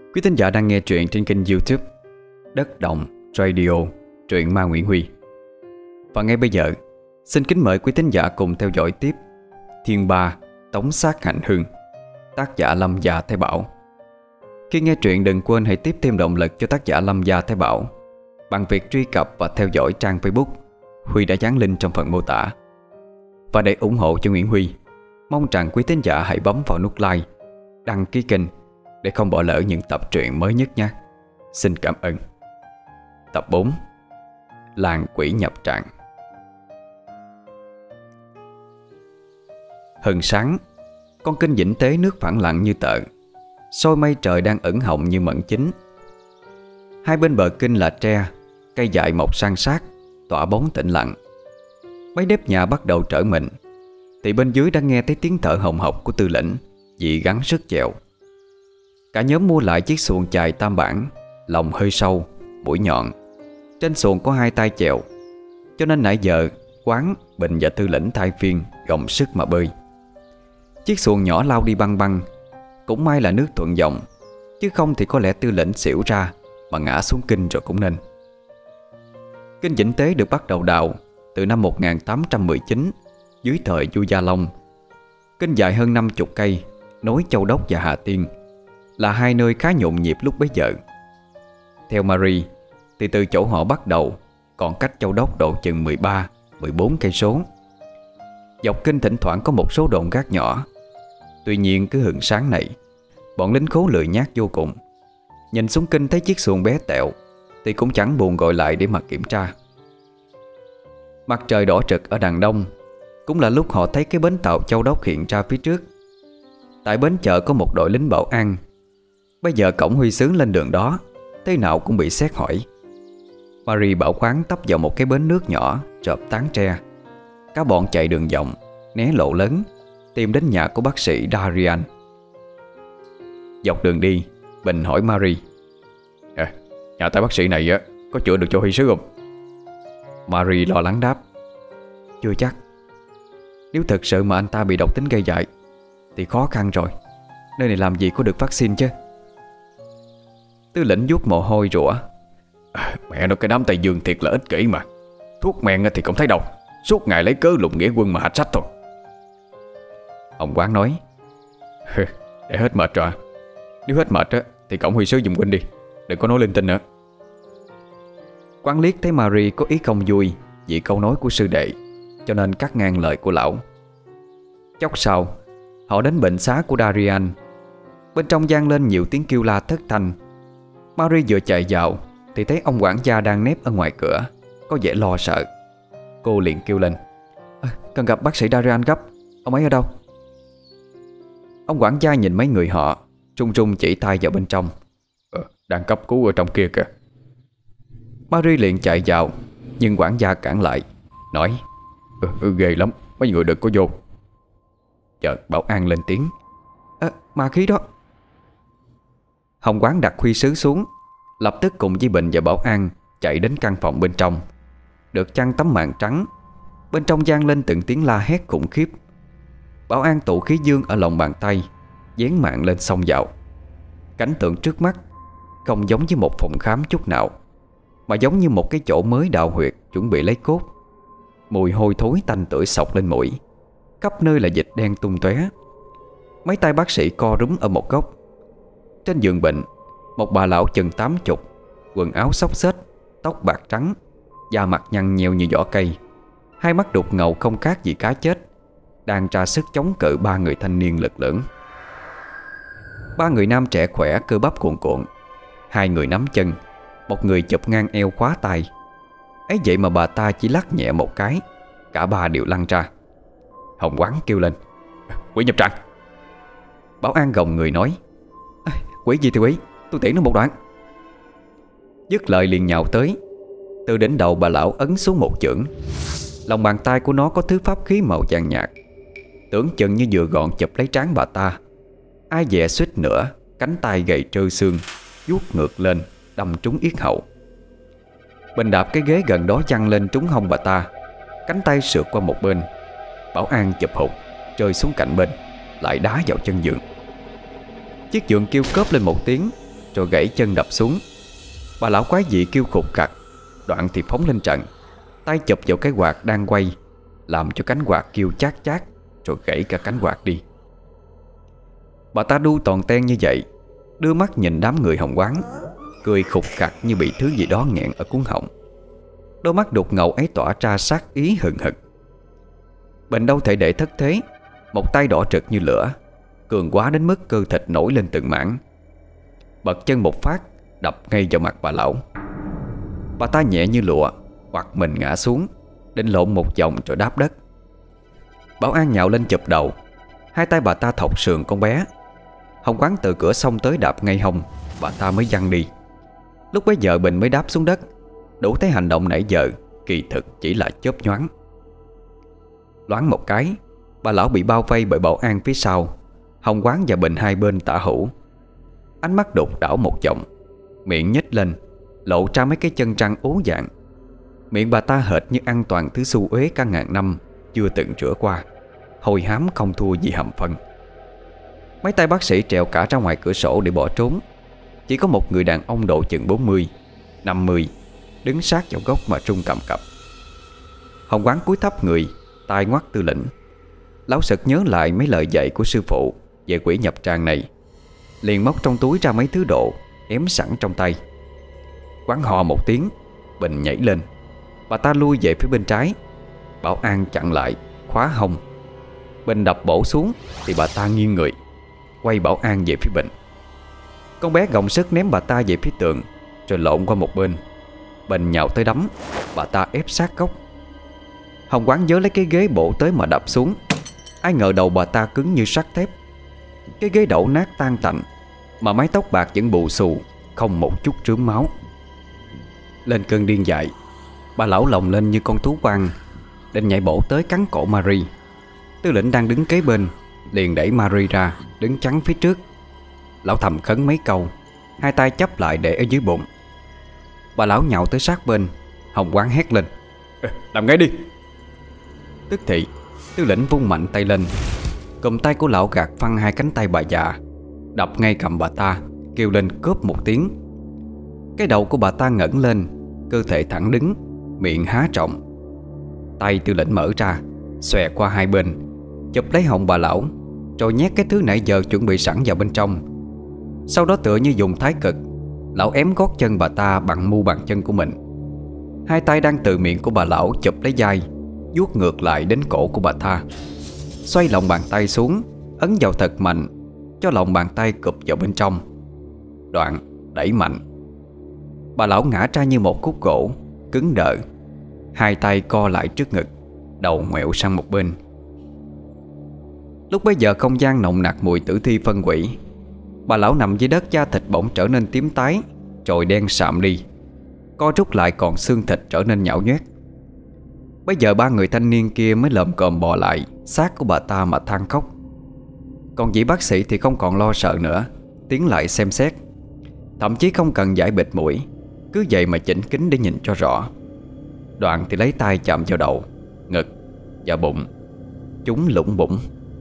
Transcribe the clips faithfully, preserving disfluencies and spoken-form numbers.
Quý thính giả đang nghe truyện trên kênh YouTube Đất Động Radio, truyện ma Nguyễn Huy. Và ngay bây giờ, xin kính mời quý thính giả cùng theo dõi tiếp Thiên Ba Tống Sát Hành Hương, tác giả Lâm Gia Thái Bảo. Khi nghe truyện đừng quên hãy tiếp thêm động lực cho tác giả Lâm Gia Thái Bảo bằng việc truy cập và theo dõi trang Facebook Huy đã dán link trong phần mô tả. Và để ủng hộ cho Nguyễn Huy, mong rằng quý thính giả hãy bấm vào nút like, đăng ký kênh để không bỏ lỡ những tập truyện mới nhất nhé. Xin cảm ơn. Tập bốn, Làng Quỷ Nhập Tràng. Hừng sáng, con kênh Vĩnh Tế nước phẳng lặng như tợ, soi mây trời đang ẩn hồng như mận chín. Hai bên bờ kênh là tre, cây dại mọc san sát, tỏa bóng tĩnh lặng. Mấy nếp nhà bắt đầu trở mình, thì bên dưới đã nghe thấy tiếng thở hồng hộc của Tư Lĩnh vì gắng sức chèo. Cả nhóm mua lại chiếc xuồng chài tam bản, lòng hơi sâu, mũi nhọn. Trên xuồng có hai tay chèo, cho nên nãy giờ Quán, Bình và Tư Lĩnh thay phiên gồng sức mà bơi. Chiếc xuồng nhỏ lao đi băng băng. Cũng may là nước thuận dòng, chứ không thì có lẽ Tư Lĩnh xỉu ra mà ngã xuống kênh rồi cũng nên. Kênh Vĩnh Tế được bắt đầu đào từ năm một nghìn tám trăm mười chín dưới thời vua Gia Long. Kênh dài hơn năm mươi cây, nối Châu Đốc và Hà Tiên, là hai nơi khá nhộn nhịp lúc bấy giờ. Theo Marie thì từ chỗ họ bắt đầu còn cách Châu Đốc độ chừng mười ba, mười bốn cây số. Dọc kênh thỉnh thoảng có một số đồn gác nhỏ. Tuy nhiên cứ hừng sáng này, bọn lính khố lười nhác vô cùng. Nhìn xuống kênh thấy chiếc xuồng bé tẹo thì cũng chẳng buồn gọi lại để mà kiểm tra. Mặt trời đỏ rực ở đằng đông, cũng là lúc họ thấy cái bến tàu Châu Đốc hiện ra phía trước. Tại bến chợ có một đội lính bảo an. Bây giờ cổng Huy Xướng lên đường đó, thế nào cũng bị xét hỏi. Marie bảo Khoáng tấp vào một cái bến nước nhỏ rợp tán tre. Cả bọn chạy đường vòng, né lộ lớn, tìm đến nhà của bác sĩ Darian. Dọc đường đi, Bình hỏi Marie: à, nhà tại bác sĩ này á, có chữa được cho Huy Xướng không? Marie lo lắng đáp: chưa chắc. Nếu thật sự mà anh ta bị độc tính gây dại thì khó khăn rồi. Nơi này làm gì có được vaccine chứ. Tư Lĩnh vuốt mồ hôi rủa: à, mẹ nó, cái đám Tây Dương thiệt là ích kỷ mà. Thuốc men thì cũng thấy đâu, suốt ngày lấy cớ lục nghĩa quân mà hạch sách thôi. Ông Quán nói: để hết mệt rồi. Nếu hết mệt á thì cổng Huy Sứ dùng huynh đi, đừng có nói linh tinh nữa. Quán liếc thấy Marie có ý không vui vì câu nói của sư đệ, cho nên cắt ngang lời của lão. Chốc sau, họ đến bệnh xá của Darian. Bên trong vang lên nhiều tiếng kêu la thất thanh. Marie vừa chạy vào thì thấy ông quản gia đang nép ở ngoài cửa, có vẻ lo sợ. Cô liền kêu lên: à, cần gặp bác sĩ Darian gấp. Ông ấy ở đâu? Ông quản gia nhìn mấy người họ, trung trung chỉ tay vào bên trong. ờ, Đang cấp cứu ở trong kia kìa. Marie liền chạy vào, nhưng quản gia cản lại, nói: ừ, ừ, ghê lắm, mấy người đừng có vô. Chợt bảo an lên tiếng: à, ma khí đó. Hồng Quán đặt Huy Sứ xuống, lập tức cùng với Bình và bảo an chạy đến căn phòng bên trong. Được chăn tấm màn trắng, bên trong vang lên từng tiếng la hét khủng khiếp. Bảo an tụ khí dương ở lòng bàn tay, dán mạng lên xông vào. Cảnh tượng trước mắt không giống với một phòng khám chút nào, mà giống như một cái chỗ mới đào huyệt chuẩn bị lấy cốt. Mùi hôi thối tanh tưởi sộc lên mũi, khắp nơi là dịch đen tung tóe. Mấy tay bác sĩ co rúm ở một góc. Trên giường bệnh, một bà lão chừng tám chục, quần áo xốc xếch, tóc bạc trắng, da mặt nhăn nheo như vỏ cây, hai mắt đục ngầu không khác gì cá chết, đang ra sức chống cự ba người thanh niên lực lưỡng. Ba người nam trẻ khỏe, cơ bắp cuồn cuộn. Hai người nắm chân, một người chụp ngang eo khóa tay. Ấy vậy mà bà ta chỉ lắc nhẹ một cái, cả ba đều lăn ra. Hồng Quán kêu lên: quỷ nhập tràng. Bảo an gồng người nói: à, quỷ gì thì quỷ, tôi tiễn nó một đoạn. Dứt lời liền nhào tới. Từ đỉnh đầu bà lão ấn xuống một chưởng. Lòng bàn tay của nó có thứ pháp khí màu vàng nhạt, tưởng chừng như vừa gọn chụp lấy trán bà ta. Ai dè suýt nữa, cánh tay gầy trơ xương vuốt ngược lên, đâm trúng yết hậu. Bình đạp cái ghế gần đó chăn lên trúng hông bà ta, cánh tay sượt qua một bên. Bảo an chụp hụt, rơi xuống cạnh bên, lại đá vào chân giường. Chiếc giường kêu cóp lên một tiếng, rồi gãy chân đập xuống. Bà lão quái dị kêu khục khặc, đoạn thì phóng lên trận, tay chụp vào cái quạt đang quay, làm cho cánh quạt kêu chát chát, rồi gãy cả cánh quạt đi. Bà ta đu toàn ten như vậy, đưa mắt nhìn đám người hồng quán, cười khục khặc như bị thứ gì đó nghẹn ở cuống họng. Đôi mắt đục ngầu ấy tỏa ra sát ý hừng hực. Bình đâu thể để thất thế, một tay đỏ rực như lửa, cường quá đến mức cơ thịt nổi lên từng mảng, bật chân một phát đập ngay vào mặt bà lão. Bà ta nhẹ như lụa, hoặc mình ngã xuống, định lộn một vòng rồi đáp đất. Bảo An nhào lên chụp đầu, hai tay bà ta thọc sườn con bé. Hồng quán từ cửa xông tới đạp ngay hông, bà ta mới văng đi. Lúc bấy giờ Bình mới đáp xuống đất, đủ thấy hành động nãy giờ kỳ thực chỉ là chớp nhoáng. Loáng một cái, bà lão bị bao vây bởi Bảo An phía sau, Hồng quán và Bình hai bên tả hữu. Ánh mắt đục đảo một vòng, miệng nhếch lên, lộ ra mấy cái chân răng ố dạng. Miệng bà ta hệt như ăn toàn thứ xu uế cả ngàn năm chưa từng rửa qua, hôi hám không thua gì hầm phân. Mấy tay bác sĩ trèo cả ra ngoài cửa sổ để bỏ trốn. Chỉ có một người đàn ông độ chừng bốn mươi, năm mươi đứng sát vào gốc mà run cầm cập. Hồng quán cúi thấp người, tai ngoắt Tư Lĩnh. Lão sực nhớ lại mấy lời dạy của sư phụ về quỷ nhập tràng này, liền móc trong túi ra mấy thứ đồ ém sẵn trong tay. Quán hò một tiếng, Bình nhảy lên. Bà ta lui về phía bên trái. Bảo An chặn lại, khóa hông. Bình đập bổ xuống thì bà ta nghiêng người, quay Bảo An về phía Bình. Con bé gồng sức ném bà ta về phía tường, rồi lộn qua một bên. Bình nhào tới đấm, bà ta ép sát gốc. Hồng quán nhớ lấy cái ghế bổ tới mà đập xuống. Ai ngờ đầu bà ta cứng như sắt thép. Cái ghế đổ nát tan tành, mà mái tóc bạc vẫn bù xù, không một chút rướm máu. Lên cơn điên dại, bà lão lồng lên như con thú quang, định nhảy bổ tới cắn cổ Marie. Tư Lĩnh đang đứng kế bên, liền đẩy Marie ra, đứng chắn phía trước. Lão thầm khấn mấy câu, hai tay chắp lại để ở dưới bụng. Bà lão nhào tới sát bên. Hồng quán hét lên: làm ngay đi! Tức thì Tư Lĩnh vung mạnh tay lên, cầm tay của lão gạt phăng hai cánh tay bà già, đập ngay cầm bà ta, kêu lên cốp một tiếng. Cái đầu của bà ta ngẩng lên, cơ thể thẳng đứng, miệng há rộng. Tay Tư Lĩnh mở ra, xòe qua hai bên, chụp lấy họng bà lão, rồi nhét cái thứ nãy giờ chuẩn bị sẵn vào bên trong. Sau đó tựa như dùng thái cực, lão ém gót chân bà ta bằng mu bàn chân của mình. Hai tay đang từ miệng của bà lão chụp lấy vai, vuốt ngược lại đến cổ của bà ta. Xoay lòng bàn tay xuống, ấn vào thật mạnh, cho lòng bàn tay cụp vào bên trong. Đoạn đẩy mạnh. Bà lão ngã ra như một khúc gỗ, cứng đờ, hai tay co lại trước ngực, đầu ngoẹo sang một bên. Lúc bấy giờ không gian nồng nặc mùi tử thi phân quỷ. Bà lão nằm dưới đất, da thịt bỗng trở nên tím tái, rồi đen sạm đi, co rút lại còn xương thịt trở nên nhão nhoét. Bây giờ ba người thanh niên kia mới lồm cồm bò lại xác của bà ta mà than khóc. Còn dĩ bác sĩ thì không còn lo sợ nữa, tiến lại xem xét. Thậm chí không cần giải bịt mũi, cứ vậy mà chỉnh kính để nhìn cho rõ. Đoạn thì lấy tay chạm vào đầu, ngực và bụng. Chúng lủng bủng.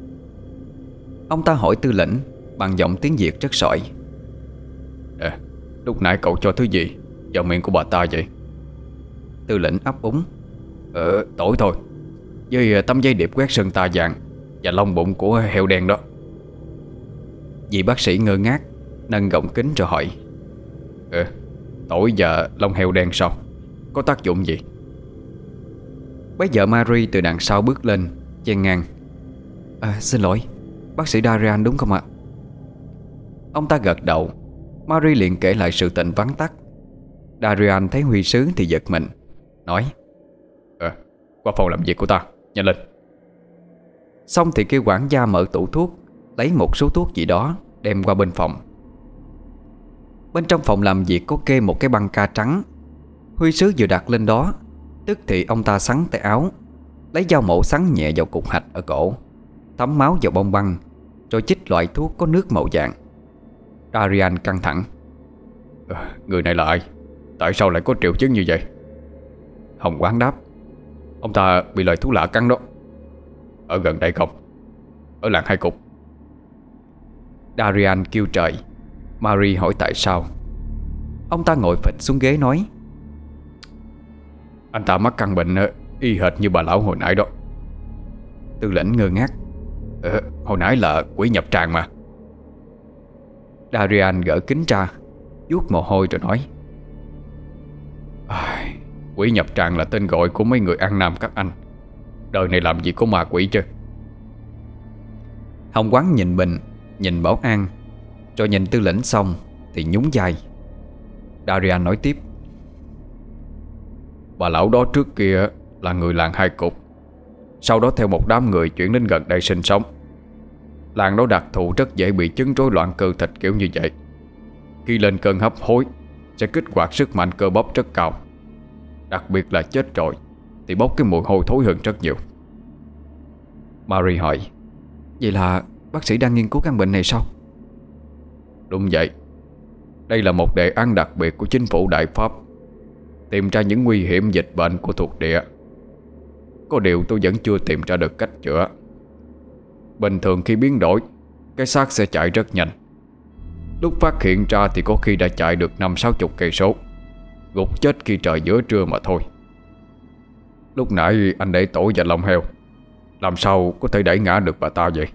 Ông ta hỏi Tư Lĩnh bằng giọng tiếng Việt rất sỏi: à, lúc nãy cậu cho thứ gì vào miệng của bà ta vậy? Tư Lĩnh ấp úng: Ờ, tỏi thôi, với tấm giấy điệp quét sơn tà vàng và lông bụng của heo đen đó. Vị bác sĩ ngơ ngác, nâng gọng kính rồi hỏi: Ờ, tỏi và lông heo đen sao? Có tác dụng gì? Bây giờ Marie từ đằng sau bước lên, chen ngang: À, xin lỗi, bác sĩ Darian đúng không ạ? Ông ta gật đầu. Marie liền kể lại sự tình vắn tắt. Darian thấy Huy Sứ thì giật mình, nói: Ờ, qua phòng làm việc của ta, nhanh lên. Xong thì kêu quản gia mở tủ thuốc, lấy một số thuốc gì đó đem qua bên phòng. Bên trong phòng làm việc có kê một cái băng ca trắng. Huy Sứ vừa đặt lên đó, tức thì ông ta xắn tay áo, lấy dao mổ xắn nhẹ vào cục hạch ở cổ, thấm máu vào bông băng, rồi chích loại thuốc có nước màu vàng. Darian căng thẳng: à, người này là ai? Tại sao lại có triệu chứng như vậy? Hồng quán đáp: Ông ta bị loài thú lạ cắn đó. Ở gần đây không? Ở làng Hai Cục. Darian kêu trời. Marie hỏi tại sao. Ông ta ngồi phịch xuống ghế nói: Anh ta mắc căn bệnh y hệt như bà lão hồi nãy đó. Tư lệnh ngơ ngác: ờ, Hồi nãy là quỷ nhập tràng mà. Darian gỡ kính ra, vuốt mồ hôi rồi nói: à, Quỷ nhập tràng là tên gọi của mấy người ăn nằm các anh. Đời này làm gì có ma quỷ chứ. Hồng Quán nhìn Bình, nhìn Bảo An, rồi nhìn Tư lệnh xong thì nhún vai. Darian nói tiếp: Bà lão đó trước kia là người làng Hai Cục, sau đó theo một đám người chuyển đến gần đây sinh sống. Làng đó đặc thù rất dễ bị chứng rối loạn cơ thịt kiểu như vậy. Khi lên cơn hấp hối sẽ kích hoạt sức mạnh cơ bắp rất cao. Đặc biệt là chết rồi thì bốc cái mùi hôi thối hơn rất nhiều. Marie hỏi: Vậy là bác sĩ đang nghiên cứu căn bệnh này sao? Đúng vậy. Đây là một đề án đặc biệt của chính phủ Đại Pháp, tìm ra những nguy hiểm dịch bệnh của thuộc địa. Có điều tôi vẫn chưa tìm ra được cách chữa. Bình thường khi biến đổi, cái xác sẽ chạy rất nhanh. Lúc phát hiện ra thì có khi đã chạy được năm sáu chục cây số, gục chết khi trời giữa trưa mà thôi. Lúc nãy anh để tổ và lòng heo, làm sao có thể đẩy ngã được bà ta vậy?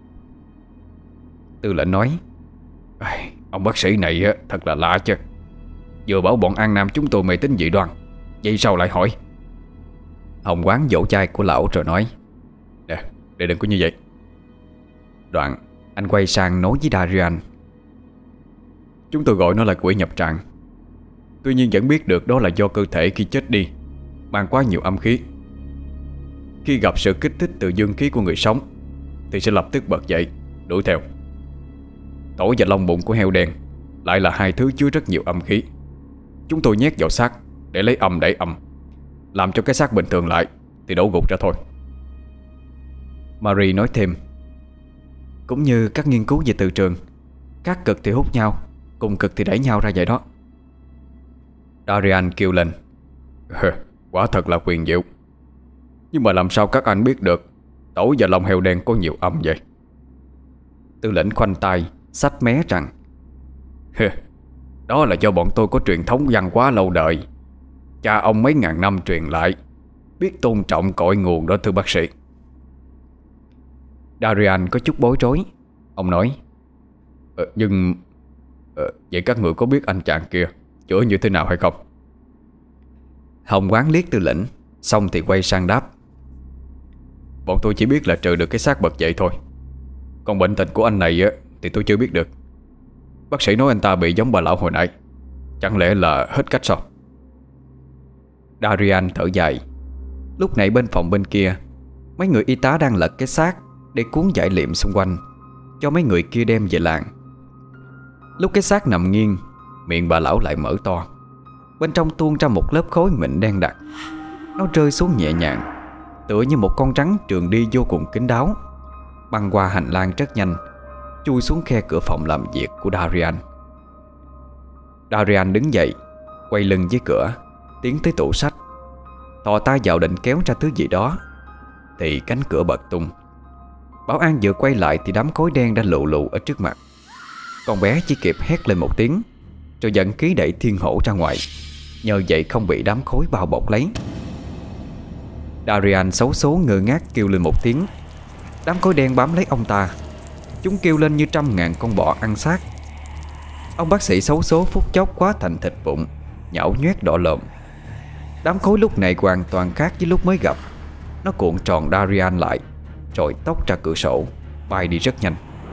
Tư lệnh nói: Ông bác sĩ này thật là lạ chứ. Vừa bảo bọn An Nam chúng tôi mê tín dị đoan, vậy sao lại hỏi? Hồng Quán vỗ chai của lão rồi nói: Nè, để đừng có như vậy. Đoạn anh quay sang nói với Darian: Chúng tôi gọi nó là quỷ nhập tràng. Tuy nhiên vẫn biết được đó là do cơ thể khi chết đi mang quá nhiều âm khí. Khi gặp sự kích thích từ dương khí của người sống thì sẽ lập tức bật dậy, đuổi theo. Tổ và lông bụng của heo đen lại là hai thứ chứa rất nhiều âm khí. Chúng tôi nhét vào xác để lấy âm đẩy âm, làm cho cái xác bình thường lại thì đổ gục ra thôi. Marie nói thêm: Cũng như các nghiên cứu về từ trường, các cực thì hút nhau, cùng cực thì đẩy nhau ra vậy đó. Darian kêu lên: Quả thật là quyền diệu. Nhưng mà làm sao các anh biết được tổ và lông heo đen có nhiều âm vậy? Tư lệnh khoanh tay xách mé rằng: Đó là do bọn tôi có truyền thống văn hóa lâu đời, cha ông mấy ngàn năm truyền lại, biết tôn trọng cội nguồn đó thưa bác sĩ. Darian có chút bối rối. Ông nói: ờ, Nhưng ờ, Vậy các người có biết anh chàng kia chữa như thế nào hay không? Hồng Quán liếc Tư lệnh, xong thì quay sang đáp: Bọn tôi chỉ biết là trừ được cái xác bật dậy thôi. Còn bệnh tình của anh này á, thì tôi chưa biết được. Bác sĩ nói anh ta bị giống bà lão hồi nãy, chẳng lẽ là hết cách sao? Darian thở dài. Lúc nãy bên phòng bên kia, mấy người y tá đang lật cái xác để cuốn vải liệm xung quanh cho mấy người kia đem về làng. Lúc cái xác nằm nghiêng, miệng bà lão lại mở to. Bên trong tuôn ra một lớp khối mịn đen đặc. Nó rơi xuống nhẹ nhàng, tựa như một con rắn trườn đi vô cùng kín đáo, băng qua hành lang rất nhanh, chui xuống khe cửa phòng làm việc của Darian. Darian đứng dậy, quay lưng với cửa, tiến tới tủ sách, thò tay vào định kéo ra thứ gì đó thì cánh cửa bật tung. Bảo An vừa quay lại thì đám khối đen đã lù lù ở trước mặt. Con bé chỉ kịp hét lên một tiếng, rồi dẫn ký đẩy thiên hổ ra ngoài, nhờ vậy không bị đám khối bao bọc lấy. Darian xấu số ngơ ngác kêu lên một tiếng. Đám khối đen bám lấy ông ta. Chúng kêu lên như trăm ngàn con bọ ăn xác. Ông bác sĩ xấu số phút chốc quá thành thịt vụn, nhão nhoét đỏ lồm. Đám khối lúc này hoàn toàn khác với lúc mới gặp. Nó cuộn tròn Darian lại, rồi tóc ra cửa sổ, bay đi rất nhanh.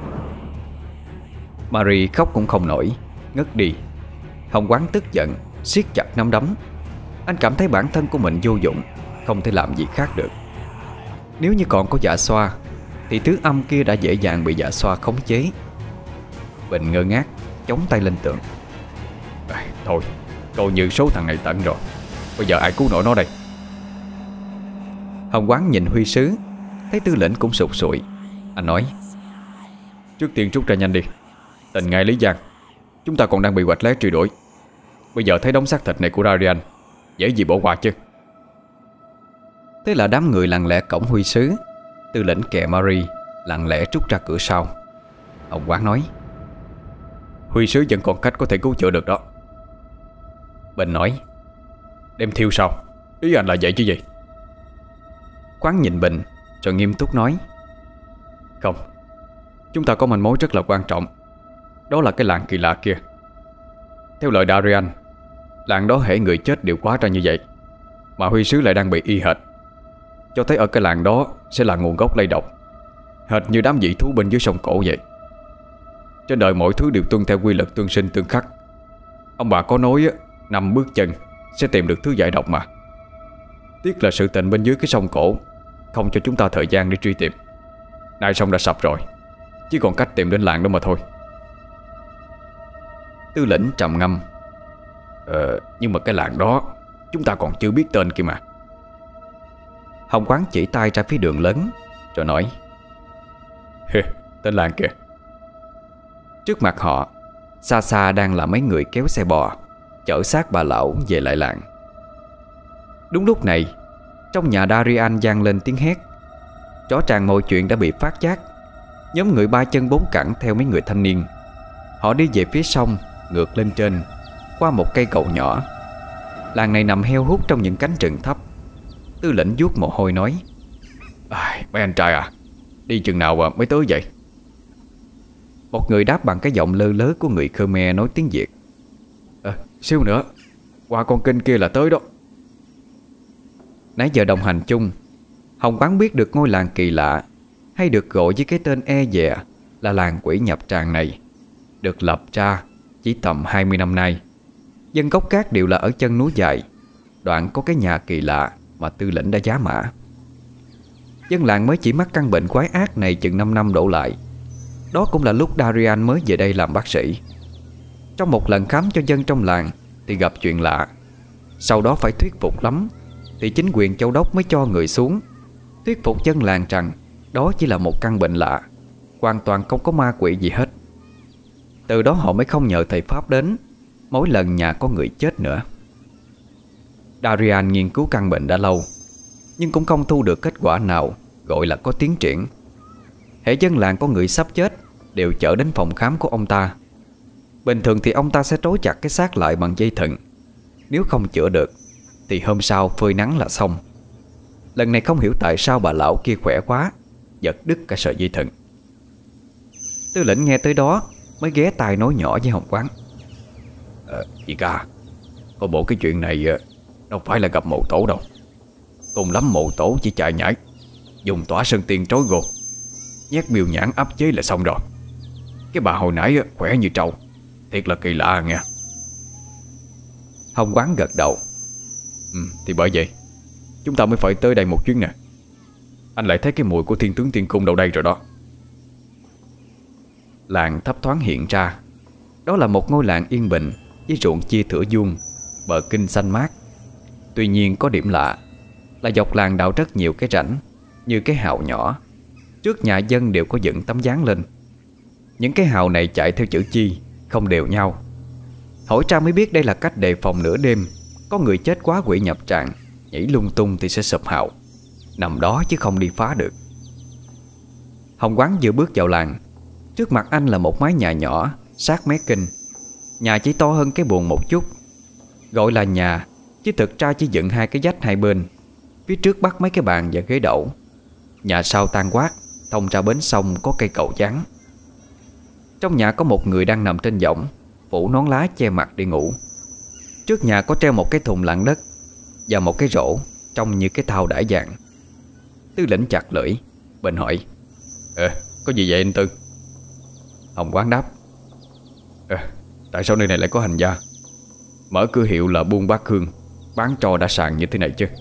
Marie khóc cũng không nổi, ngất đi. Hồng Quán tức giận, siết chặt nắm đấm. Anh cảm thấy bản thân của mình vô dụng, không thể làm gì khác được. Nếu như còn có dạ xoa thì thứ âm kia đã dễ dàng bị dạ xoa khống chế. Bình ngơ ngác, chống tay lên tường. à, Thôi, coi như số thằng này tận rồi. Bây giờ ai cứu nổi nó đây? Hồng Quán nhìn Huy Sứ, thấy Tư lệnh cũng sụt sùi. Anh nói: Trước tiên rút ra nhanh đi. Tình ngay Lý Giang, chúng ta còn đang bị quạch lé truy đuổi. Bây giờ thấy đống xác thịt này của Darian, dễ gì bỏ qua chứ. Thế là đám người lặng lẽ cổng Huy Sứ. Tư lệnh kè Marie lặng lẽ rút ra cửa sau. Hồng Quán nói: Huy sứ vẫn còn cách có thể cứu chữa được đó. Bình nói. Đem thiêu sao? Ý anh là vậy chứ gì? Quán nhìn Bình rồi nghiêm túc nói. Không, chúng ta có manh mối rất là quan trọng. Đó là cái làng kỳ lạ kia. Theo lời Darian, làng đó hễ người chết đều quá ra như vậy, mà Huy sứ lại đang bị y hệt. Cho thấy ở cái làng đó sẽ là nguồn gốc lây độc, hệt như đám dị thú bên dưới sông cổ vậy. Trên đời mọi thứ đều tuân theo quy luật tương sinh tương khắc. Ông bà có nói năm bước chân sẽ tìm được thứ giải độc mà. Tiếc là sự tình bên dưới cái sông cổ không cho chúng ta thời gian để truy tìm. Nay sông đã sập rồi, chỉ còn cách tìm đến làng đó mà thôi. Tư lĩnh trầm ngâm. Ờ, nhưng mà cái làng đó chúng ta còn chưa biết tên kia mà. Hồng Quán chỉ tay ra phía đường lớn rồi nói. Tên làng kìa. Trước mặt họ, xa xa đang là mấy người kéo xe bò chở xác bà lão về lại làng. Đúng lúc này, trong nhà Darian vang lên tiếng hét. Rõ ràng mọi chuyện đã bị phát giác. Nhóm người ba chân bốn cẳng theo mấy người thanh niên. Họ đi về phía sông, ngược lên trên, qua một cây cầu nhỏ. Làng này nằm heo hút trong những cánh rừng thấp. Tư lĩnh vuốt mồ hôi nói. À, mấy anh trai à, đi chừng nào mà mới tới vậy? Một người đáp bằng cái giọng lơ lớ của người Khmer nói tiếng Việt. À, xíu nữa, qua con kênh kia là tới đó. Nãy giờ đồng hành chung, Hồng Quán biết được ngôi làng kỳ lạ, hay được gọi với cái tên e dè là làng quỷ nhập tràng này, được lập ra chỉ tầm hai mươi năm nay. Dân gốc cát đều là ở chân núi dài, đoạn có cái nhà kỳ lạ mà Tư lĩnh đã giá mã. Dân làng mới chỉ mắc căn bệnh quái ác này chừng năm năm đổ lại. Đó cũng là lúc Darian mới về đây làm bác sĩ. Trong một lần khám cho dân trong làng thì gặp chuyện lạ. Sau đó phải thuyết phục lắm thì chính quyền châu đốc mới cho người xuống thuyết phục dân làng rằng đó chỉ là một căn bệnh lạ, hoàn toàn không có ma quỷ gì hết. Từ đó họ mới không nhờ thầy Pháp đến mỗi lần nhà có người chết nữa. Darian nghiên cứu căn bệnh đã lâu, nhưng cũng không thu được kết quả nào gọi là có tiến triển. Hễ dân làng có người sắp chết đều chở đến phòng khám của ông ta. Bình thường thì ông ta sẽ trói chặt cái xác lại bằng dây thừng. Nếu không chữa được thì hôm sau phơi nắng là xong. Lần này không hiểu tại sao bà lão kia khỏe quá, giật đứt cả sợi dây thừng. Tư lĩnh nghe tới đó mới ghé tai nói nhỏ với Hồng Quán. à, Chị ca, có bộ cái chuyện này đâu phải là gặp mộ tổ đâu. Cùng lắm mộ tổ chỉ chạy nhảy, dùng tỏa sơn tiên trói gô, nhét miêu nhãn áp chế là xong rồi. Cái bà hồi nãy khỏe như trâu, thiệt là kỳ lạ nghe. Hồng Quán gật đầu. Ừ, thì bởi vậy chúng ta mới phải tới đây một chuyến nè. Anh lại thấy cái mùi của thiên tướng tiên cung đâu đây rồi đó. Làng thấp thoáng hiện ra. Đó là một ngôi làng yên bình với ruộng chia thửa vuông, bờ kinh xanh mát. Tuy nhiên có điểm lạ là dọc làng đào rất nhiều cái rãnh như cái hào nhỏ. Trước nhà dân đều có dựng tấm dáng lên. Những cái hào này chạy theo chữ chi, không đều nhau. Hỏi ra mới biết đây là cách đề phòng nửa đêm có người chết quá quỷ nhập tràng, nhảy lung tung thì sẽ sụp hào. Nằm đó chứ không đi phá được. Hồng Quán vừa bước vào làng, trước mặt anh là một mái nhà nhỏ sát mé kinh. Nhà chỉ to hơn cái buồng một chút. Gọi là nhà chứ thực ra chỉ dựng hai cái vách hai bên. Phía trước bắt mấy cái bàn và ghế đậu. Nhà sau tan quát, thông ra bến sông có cây cầu trắng. Trong nhà có một người đang nằm trên võng, phủ nón lá che mặt đi ngủ. Trước nhà có treo một cái thùng lặn đất và một cái rổ trông như cái thau đãi vàng. Tư lĩnh chặt lưỡi, Bình hỏi. Ờ, có gì vậy anh Tư? Hồng Quán đáp. Ờ, tại sao nơi này lại có hành gia? Mở cửa hiệu là buôn bát hương, bán trò đã sàn như thế này chứ?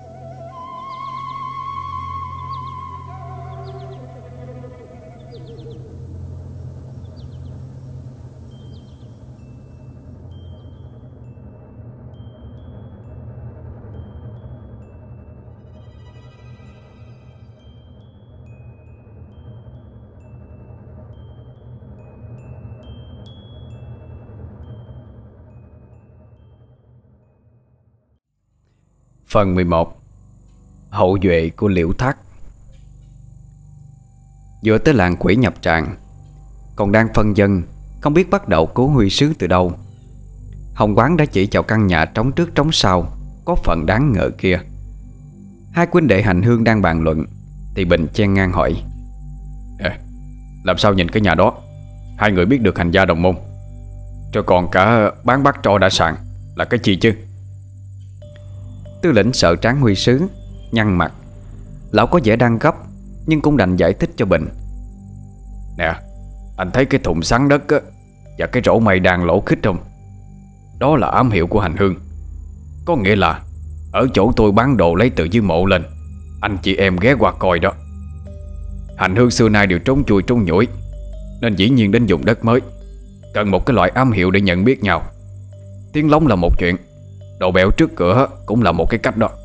Phần mười một. Hậu duệ của Liễu Thác. Vừa tới làng quỷ nhập tràng, còn đang phân dân không biết bắt đầu cứu Huy Sứ từ đâu. Hồng Quán đã chỉ vào căn nhà trống trước trống sau có phần đáng ngờ kia. Hai huynh đệ Hành Hương đang bàn luận thì Bình chen ngang hỏi: à, làm sao nhìn cái nhà đó hai người biết được hành gia đồng môn, rồi còn cả bán bát tro đã sàn là cái gì chứ? Tư lĩnh sợ Tráng Huy Sứ nhăn mặt. Lão có vẻ đang gấp nhưng cũng đành giải thích cho Bình: Nè, anh thấy cái thùng sắn đất á, và cái rổ mây đang lỗ khít không? Đó là ám hiệu của Hành Hương. Có nghĩa là ở chỗ tôi bán đồ lấy từ dưới mộ lên, anh chị em ghé qua coi đó. Hành Hương xưa nay đều trốn chui trốn nhủi, nên dĩ nhiên đến vùng đất mới cần một cái loại ám hiệu để nhận biết nhau. Tiếng lóng là một chuyện, đồ bẹo trước cửa cũng là một cái cách đó.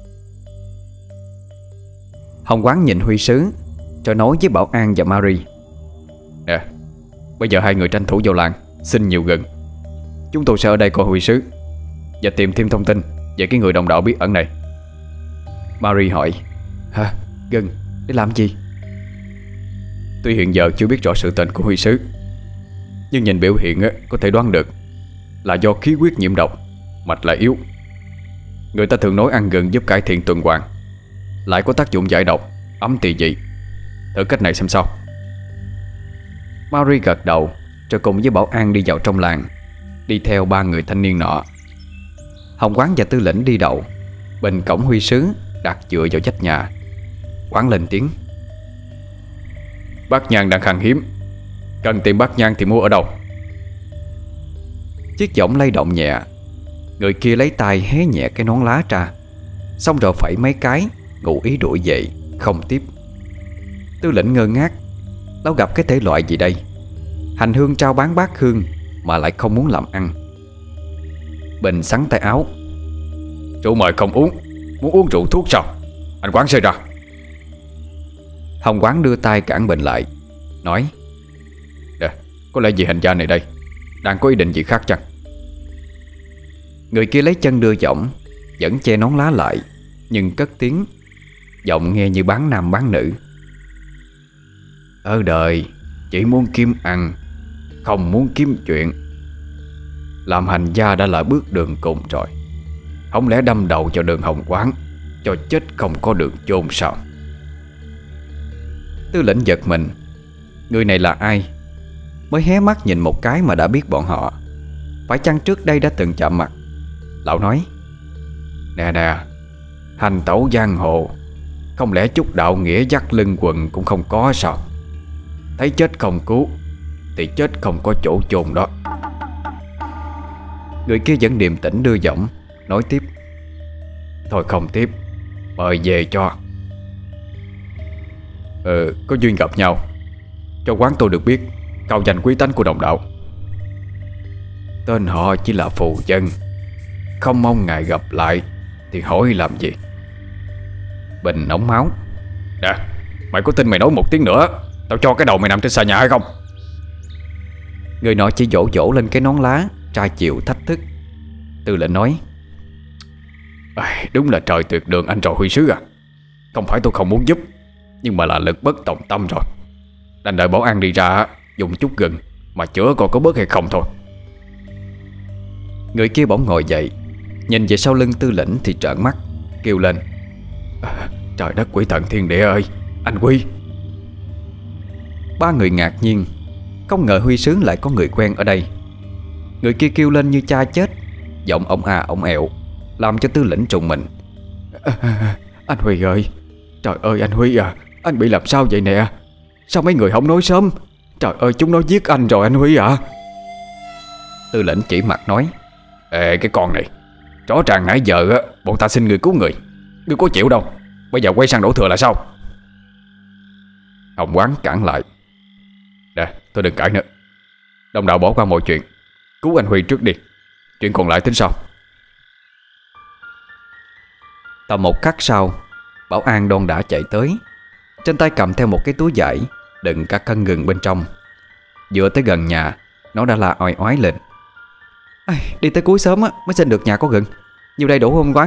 Hồng Quán nhìn Huy Sứ rồi nói với Bảo An và Marie: Nè, bây giờ hai người tranh thủ vào làng xin nhiều gừng. Chúng tôi sẽ ở đây coi Huy Sứ và tìm thêm thông tin về cái người đồng đạo bí ẩn này. Marie hỏi: Hả? Gừng? Để làm gì? Tuy hiện giờ chưa biết rõ sự tình của Huy Sứ, nhưng nhìn biểu hiện có thể đoán được là do khí huyết nhiễm độc, mạch lại yếu. Người ta thường nói ăn gừng giúp cải thiện tuần hoàn, lại có tác dụng giải độc, ấm tỳ vị. Thử cách này xem sao. Marie gật đầu rồi cùng với Bảo An đi vào trong làng, đi theo ba người thanh niên nọ. Hồng Quán và Tư lĩnh đi đầu, Bình cổng Huy Sứ đặt dựa vào vách nhà. Quán lên tiếng: Bát nhang đang khan hiếm, cần tìm bát nhang thì mua ở đâu? Chiếc võng lay động nhẹ. Người kia lấy tay hé nhẹ cái nón lá ra, xong rồi phẩy mấy cái, ngụ ý đuổi dậy, không tiếp. Tư lĩnh ngơ ngác. Lão gặp cái thể loại gì đây? Hành Hương trao bán bát hương mà lại không muốn làm ăn. Bình xắn tay áo: Rượu mời không uống, muốn uống rượu thuốc sao? Anh Quán xơi ra. Hồng Quán đưa tay cản Bình lại, nói: Nè, có lẽ vị hành gia này đây đang có ý định gì khác chăng? Người kia lấy chân đưa võng, vẫn che nón lá lại, nhưng cất tiếng, giọng nghe như bán nam bán nữ: Ở đời chỉ muốn kiếm ăn, không muốn kiếm chuyện. Làm hành gia đã là bước đường cùng rồi, không lẽ đâm đầu cho đường Hồng Quán, cho chết không có đường chôn sao? Tư lĩnh giật mình. Người này là ai? Mới hé mắt nhìn một cái mà đã biết bọn họ. Phải chăng trước đây đã từng chạm mặt? Lão nói: Nè nè, hành tẩu giang hồ, không lẽ chút đạo nghĩa dắt lưng quần cũng không có sao? Thấy chết không cứu thì chết không có chỗ chôn đó. Người kia vẫn điềm tĩnh đưa giọng, nói tiếp: Thôi không tiếp, mời về cho. Ờ, có duyên gặp nhau, cho quán tôi được biết cao danh quý tánh của đồng đạo. Tên họ chỉ là phù dân, không mong ngài gặp lại thì hỏi làm gì? Bình nóng máu: Nè, mày có tin mày nói một tiếng nữa tao cho cái đầu mày nằm trên xà nhà hay không? Người nọ chỉ vỗ vỗ lên cái nón lá, tra chiều thách thức. Tư lệnh nói: à, đúng là trời tuyệt đường anh trò Huy Sứ à. Không phải tôi không muốn giúp, nhưng mà là lực bất tòng tâm rồi. Đành đợi Bảo An đi ra dùng chút gừng mà chữa coi có bớt hay không thôi. Người kia bỗng ngồi dậy, nhìn về sau lưng Tư lĩnh thì trợn mắt, kêu lên: à, trời đất quỷ thần thiên địa ơi, anh Huy! Ba người ngạc nhiên, không ngờ Huy Sứ lại có người quen ở đây. Người kia kêu lên như cha chết, giọng ổng à ổng ẹo, làm cho Tư lĩnh trùng mình. à, à, Anh Huy ơi! Trời ơi anh Huy à, anh bị làm sao vậy nè? Sao mấy người không nói sớm? Trời ơi, chúng nó giết anh rồi anh Huy à. Tư lĩnh chỉ mặt nói: Ê cái con này, rõ ràng nãy giờ á bọn ta xin người cứu người, ngươi có chịu đâu, bây giờ quay sang đổ thừa là sao? Hồng Quán cản lại: Nè, tôi đừng cãi nữa. Đồng đạo bỏ qua mọi chuyện, cứu anh Huy trước đi, chuyện còn lại tính sau. Tầm một khắc sau, Bảo An đon đã chạy tới, trên tay cầm theo một cái túi vải đựng cả cân gừng bên trong. Vừa tới gần nhà, nó đã la oai oái lên: à, đi tới cuối sớm á mới xin được nhà có gừng, nhiều đây đủ không Quán?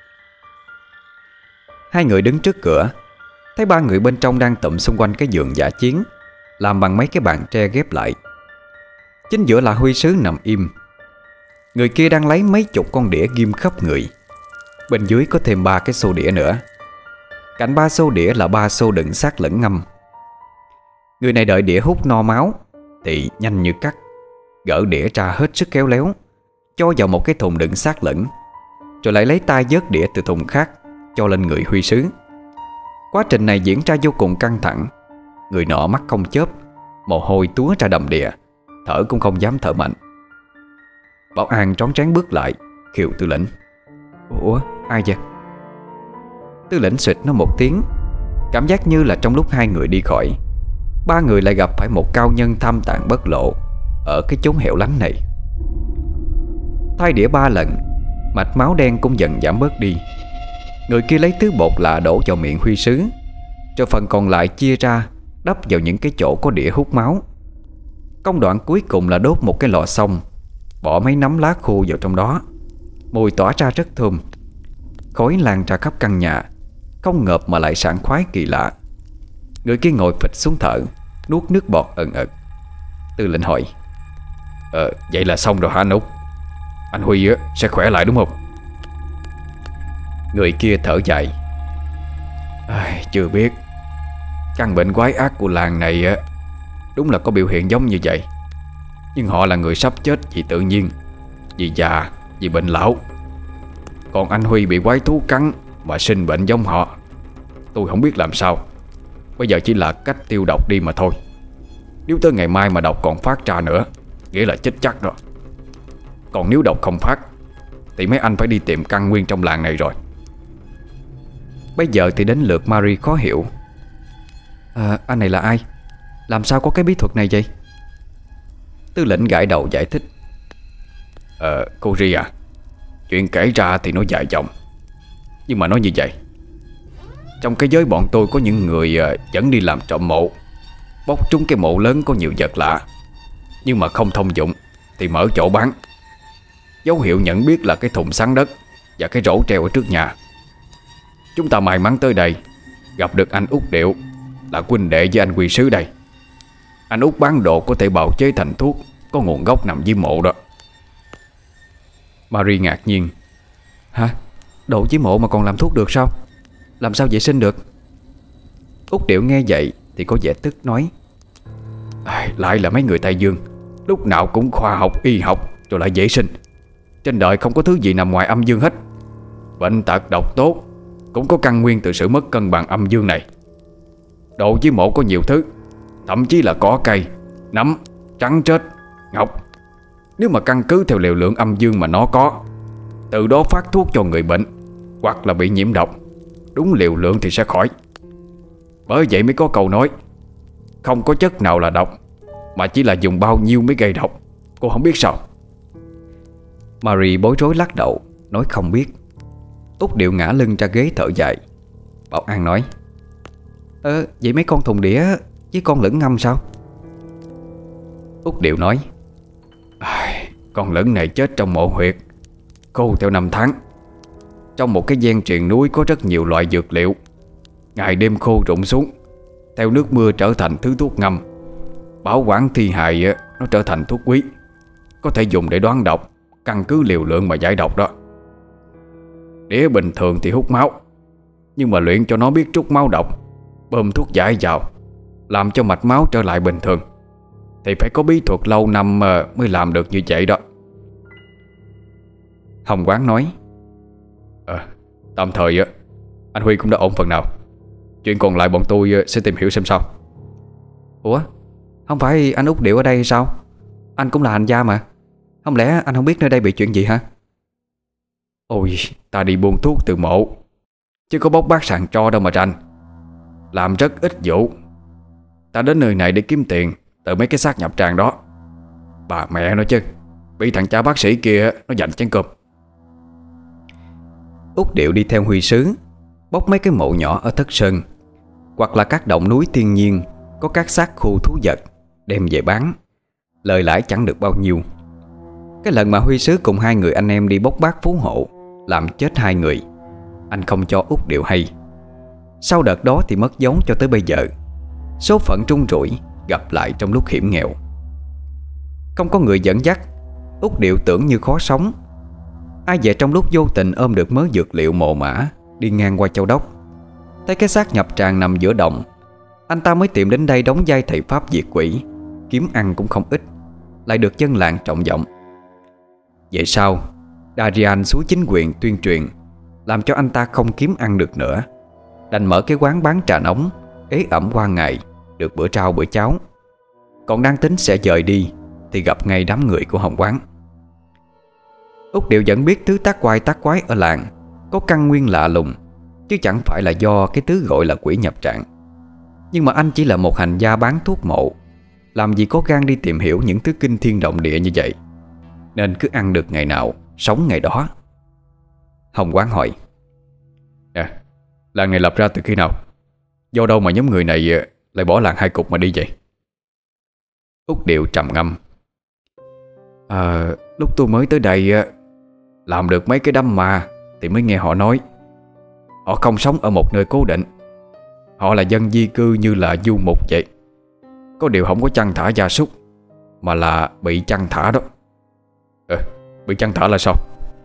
Hai người đứng trước cửa, thấy ba người bên trong đang tụm xung quanh cái giường dã chiến làm bằng mấy cái bàn tre ghép lại. Chính giữa là Huy Sứ nằm im. Người kia đang lấy mấy chục con đĩa ghim khắp người. Bên dưới có thêm ba cái xô đĩa nữa. Cạnh ba xô đĩa là ba xô đựng xác lẫn ngâm. Người này đợi đĩa hút no máu thì nhanh như cắt, gỡ đĩa ra hết sức khéo léo, cho vào một cái thùng đựng xác lẫn, rồi lại lấy tay vớt đĩa từ thùng khác cho lên người Huy Sứ. Quá trình này diễn ra vô cùng căng thẳng. Người nọ mắt không chớp, mồ hôi túa ra đầm đìa, thở cũng không dám thở mạnh. Bảo An trón trán bước lại, khiều Tư lệnh: "Ủa, ai vậy?" Tư lệnh xịt nó một tiếng. Cảm giác như là trong lúc hai người đi khỏi, ba người lại gặp phải một cao nhân thâm tạng bất lộ ở cái chốn hẻo lánh này. Thay đĩa ba lần, mạch máu đen cũng dần giảm bớt đi. Người kia lấy thứ bột lạ đổ vào miệng Huy Sứ, rồi phần còn lại chia ra đắp vào những cái chỗ có đĩa hút máu. Công đoạn cuối cùng là đốt một cái lò xông, bỏ mấy nắm lá khô vào trong đó. Mùi tỏa ra rất thơm. Khói lan ra khắp căn nhà, không ngợp mà lại sảng khoái kỳ lạ. Người kia ngồi phịch xuống thở, nuốt nước bọt ẩn ực. Tư lệnh hỏi: Ờ, vậy là xong rồi hả anh Út? Anh Huy á, sẽ khỏe lại đúng không? Người kia thở dài: à, chưa biết. Căn bệnh quái ác của làng này á, đúng là có biểu hiện giống như vậy. Nhưng họ là người sắp chết vì tự nhiên, vì già, vì bệnh lão. Còn anh Huy bị quái thú cắn mà sinh bệnh giống họ. Tôi không biết làm sao. Bây giờ chỉ là cách tiêu độc đi mà thôi. Nếu tới ngày mai mà độc còn phát ra nữa, nghĩa là chết chắc rồi. Còn nếu độc không phát thì mấy anh phải đi tìm căn nguyên trong làng này rồi. Bây giờ thì đến lượt Marie khó hiểu. À, anh này là ai? Làm sao có cái bí thuật này vậy? Tư lệnh gãi đầu giải thích: Ờ, cô Ri à, chuyện kể ra thì nó dài dòng. Nhưng mà nói như vậy, trong cái giới bọn tôi có những người vẫn đi làm trộm mộ, bóc trúng cái mộ lớn có nhiều vật lạ, nhưng mà không thông dụng thì mở chỗ bán. Dấu hiệu nhận biết là cái thùng sắn đất và cái rổ treo ở trước nhà. Chúng ta may mắn tới đây gặp được anh Út Điệu, là huynh đệ với anh Huy Sứ đây. Anh Út bán đồ có thể bào chế thành thuốc, có nguồn gốc nằm dưới mộ đó. Marie ngạc nhiên: Hả? Đồ dưới mộ mà còn làm thuốc được sao? Làm sao vệ sinh được? Út Điệu nghe vậy thì có vẻ tức nói: à, lại là mấy người Tây Dương, lúc nào cũng khoa học, y học, rồi lại vệ sinh. Trên đời không có thứ gì nằm ngoài âm dương hết. Bệnh tật độc tố cũng có căn nguyên từ sự mất cân bằng âm dương này. Đồ dưới mộ có nhiều thứ, thậm chí là cỏ cây, nấm, trắng trết, ngọc. Nếu mà căn cứ theo liều lượng âm dương mà nó có, từ đó phát thuốc cho người bệnh hoặc là bị nhiễm độc, đúng liều lượng thì sẽ khỏi. Bởi vậy mới có câu nói không có chất nào là độc, mà chỉ là dùng bao nhiêu mới gây độc. Cô không biết sao? Marie bối rối lắc đầu, nói không biết. Út Điệu ngã lưng ra ghế thở dài. Bảo An nói: Ờ, vậy mấy con thùng đĩa với con lửng ngâm sao? Út Điệu nói: à, con lửng này chết trong mộ huyệt, khô theo năm tháng. Trong một cái gian triền núi có rất nhiều loại dược liệu, ngày đêm khô rụng xuống, theo nước mưa trở thành thứ thuốc ngâm. Bảo quản thi hài nó trở thành thuốc quý, có thể dùng để đoán độc, căn cứ liều lượng mà giải độc đó. Đĩa bình thường thì hút máu, nhưng mà luyện cho nó biết trút máu độc, bơm thuốc giải vào, làm cho mạch máu trở lại bình thường, thì phải có bí thuật lâu năm mới làm được như vậy đó. Hồng Quán nói: à, tạm thời anh Huy cũng đã ổn phần nào. Chuyện còn lại bọn tôi sẽ tìm hiểu xem sao. Ủa, không phải anh Út Điệu ở đây hay sao? Anh cũng là hành gia mà. Không lẽ anh không biết nơi đây bị chuyện gì hả? Ôi, ta đi buôn thuốc từ mộ, chứ có bốc bác sàn tro đâu mà rành. Làm rất ít vụ. Ta đến nơi này để kiếm tiền từ mấy cái xác nhập tràng đó. Bà mẹ nó chứ, bị thằng cha bác sĩ kia nó giành chén cơm. Út Điệu đi theo Huy Sứ bốc mấy cái mộ nhỏ ở Thất Sơn, hoặc là các động núi thiên nhiên có các xác khô thú vật, đem về bán. Lời lãi chẳng được bao nhiêu. Cái lần mà Huy Sứ cùng hai người anh em đi bốc bác phú hộ, làm chết hai người, anh không cho Út Điệu hay. Sau đợt đó thì mất giống cho tới bây giờ. Số phận trung rủi gặp lại trong lúc hiểm nghèo. Không có người dẫn dắt, Út Điệu tưởng như khó sống. Ai về trong lúc vô tình ôm được mớ dược liệu mồ mã đi ngang qua Châu Đốc, thấy cái xác nhập tràn nằm giữa đồng, anh ta mới tìm đến đây đóng vai thầy pháp diệt quỷ. Kiếm ăn cũng không ít, lại được dân làng trọng vọng. Vậy sao Darian xuống chính quyền tuyên truyền, làm cho anh ta không kiếm ăn được nữa, đành mở cái quán bán trà nóng, ế ẩm qua ngày, được bữa trao bữa cháo. Còn đang tính sẽ dời đi thì gặp ngay đám người của Hồng Quán. Út Điệu vẫn biết thứ tác quái tác quái ở làng có căn nguyên lạ lùng, chứ chẳng phải là do cái thứ gọi là quỷ nhập trạng. Nhưng mà anh chỉ là một hành gia bán thuốc mộ, làm gì có gan đi tìm hiểu những thứ kinh thiên động địa như vậy, nên cứ ăn được ngày nào sống ngày đó. Hồng Quán hỏi: Nè, làng này lập ra từ khi nào? Do đâu mà nhóm người này lại bỏ làng Hai Cục mà đi vậy? Út Điệu trầm ngâm: À, lúc tôi mới tới đây làm được mấy cái đám ma thì mới nghe họ nói họ không sống ở một nơi cố định. Họ là dân di cư như là du mục vậy. Có điều không có chăn thả gia súc, mà là bị chăn thả đó. Ờ, bị chăn thả là sao?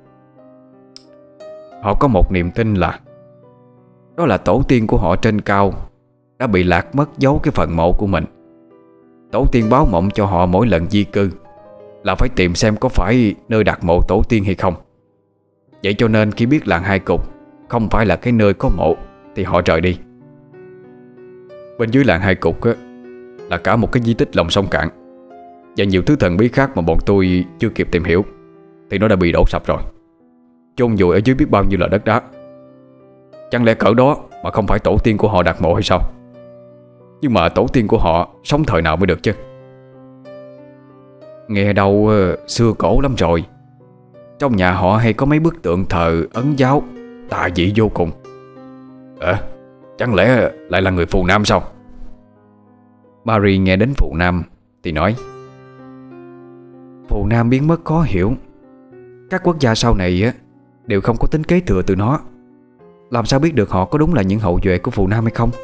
Họ có một niềm tin là đó là tổ tiên của họ trên cao đã bị lạc mất dấu cái phần mộ của mình. Tổ tiên báo mộng cho họ mỗi lần di cư là phải tìm xem có phải nơi đặt mộ tổ tiên hay không. Vậy cho nên khi biết làng Hai Cục không phải là cái nơi có mộ thì họ rời đi. Bên dưới làng Hai Cục á, là cả một cái di tích lòng sông cạn và nhiều thứ thần bí khác mà bọn tôi chưa kịp tìm hiểu thì nó đã bị đổ sập rồi, chôn vùi ở dưới biết bao nhiêu là đất đá. Chẳng lẽ cỡ đó mà không phải tổ tiên của họ đặt mộ hay sao? Nhưng mà tổ tiên của họ sống thời nào mới được chứ? Nghe đâu xưa cổ lắm rồi. Trong nhà họ hay có mấy bức tượng thờ Ấn giáo tà dị vô cùng. Ờ, chẳng lẽ lại là người Phù Nam sao? Marie nghe đến Phù Nam thì nói: Phù Nam biến mất khó hiểu. Các quốc gia sau này á đều không có tính kế thừa từ nó, làm sao biết được họ có đúng là những hậu duệ của Phù Nam hay không?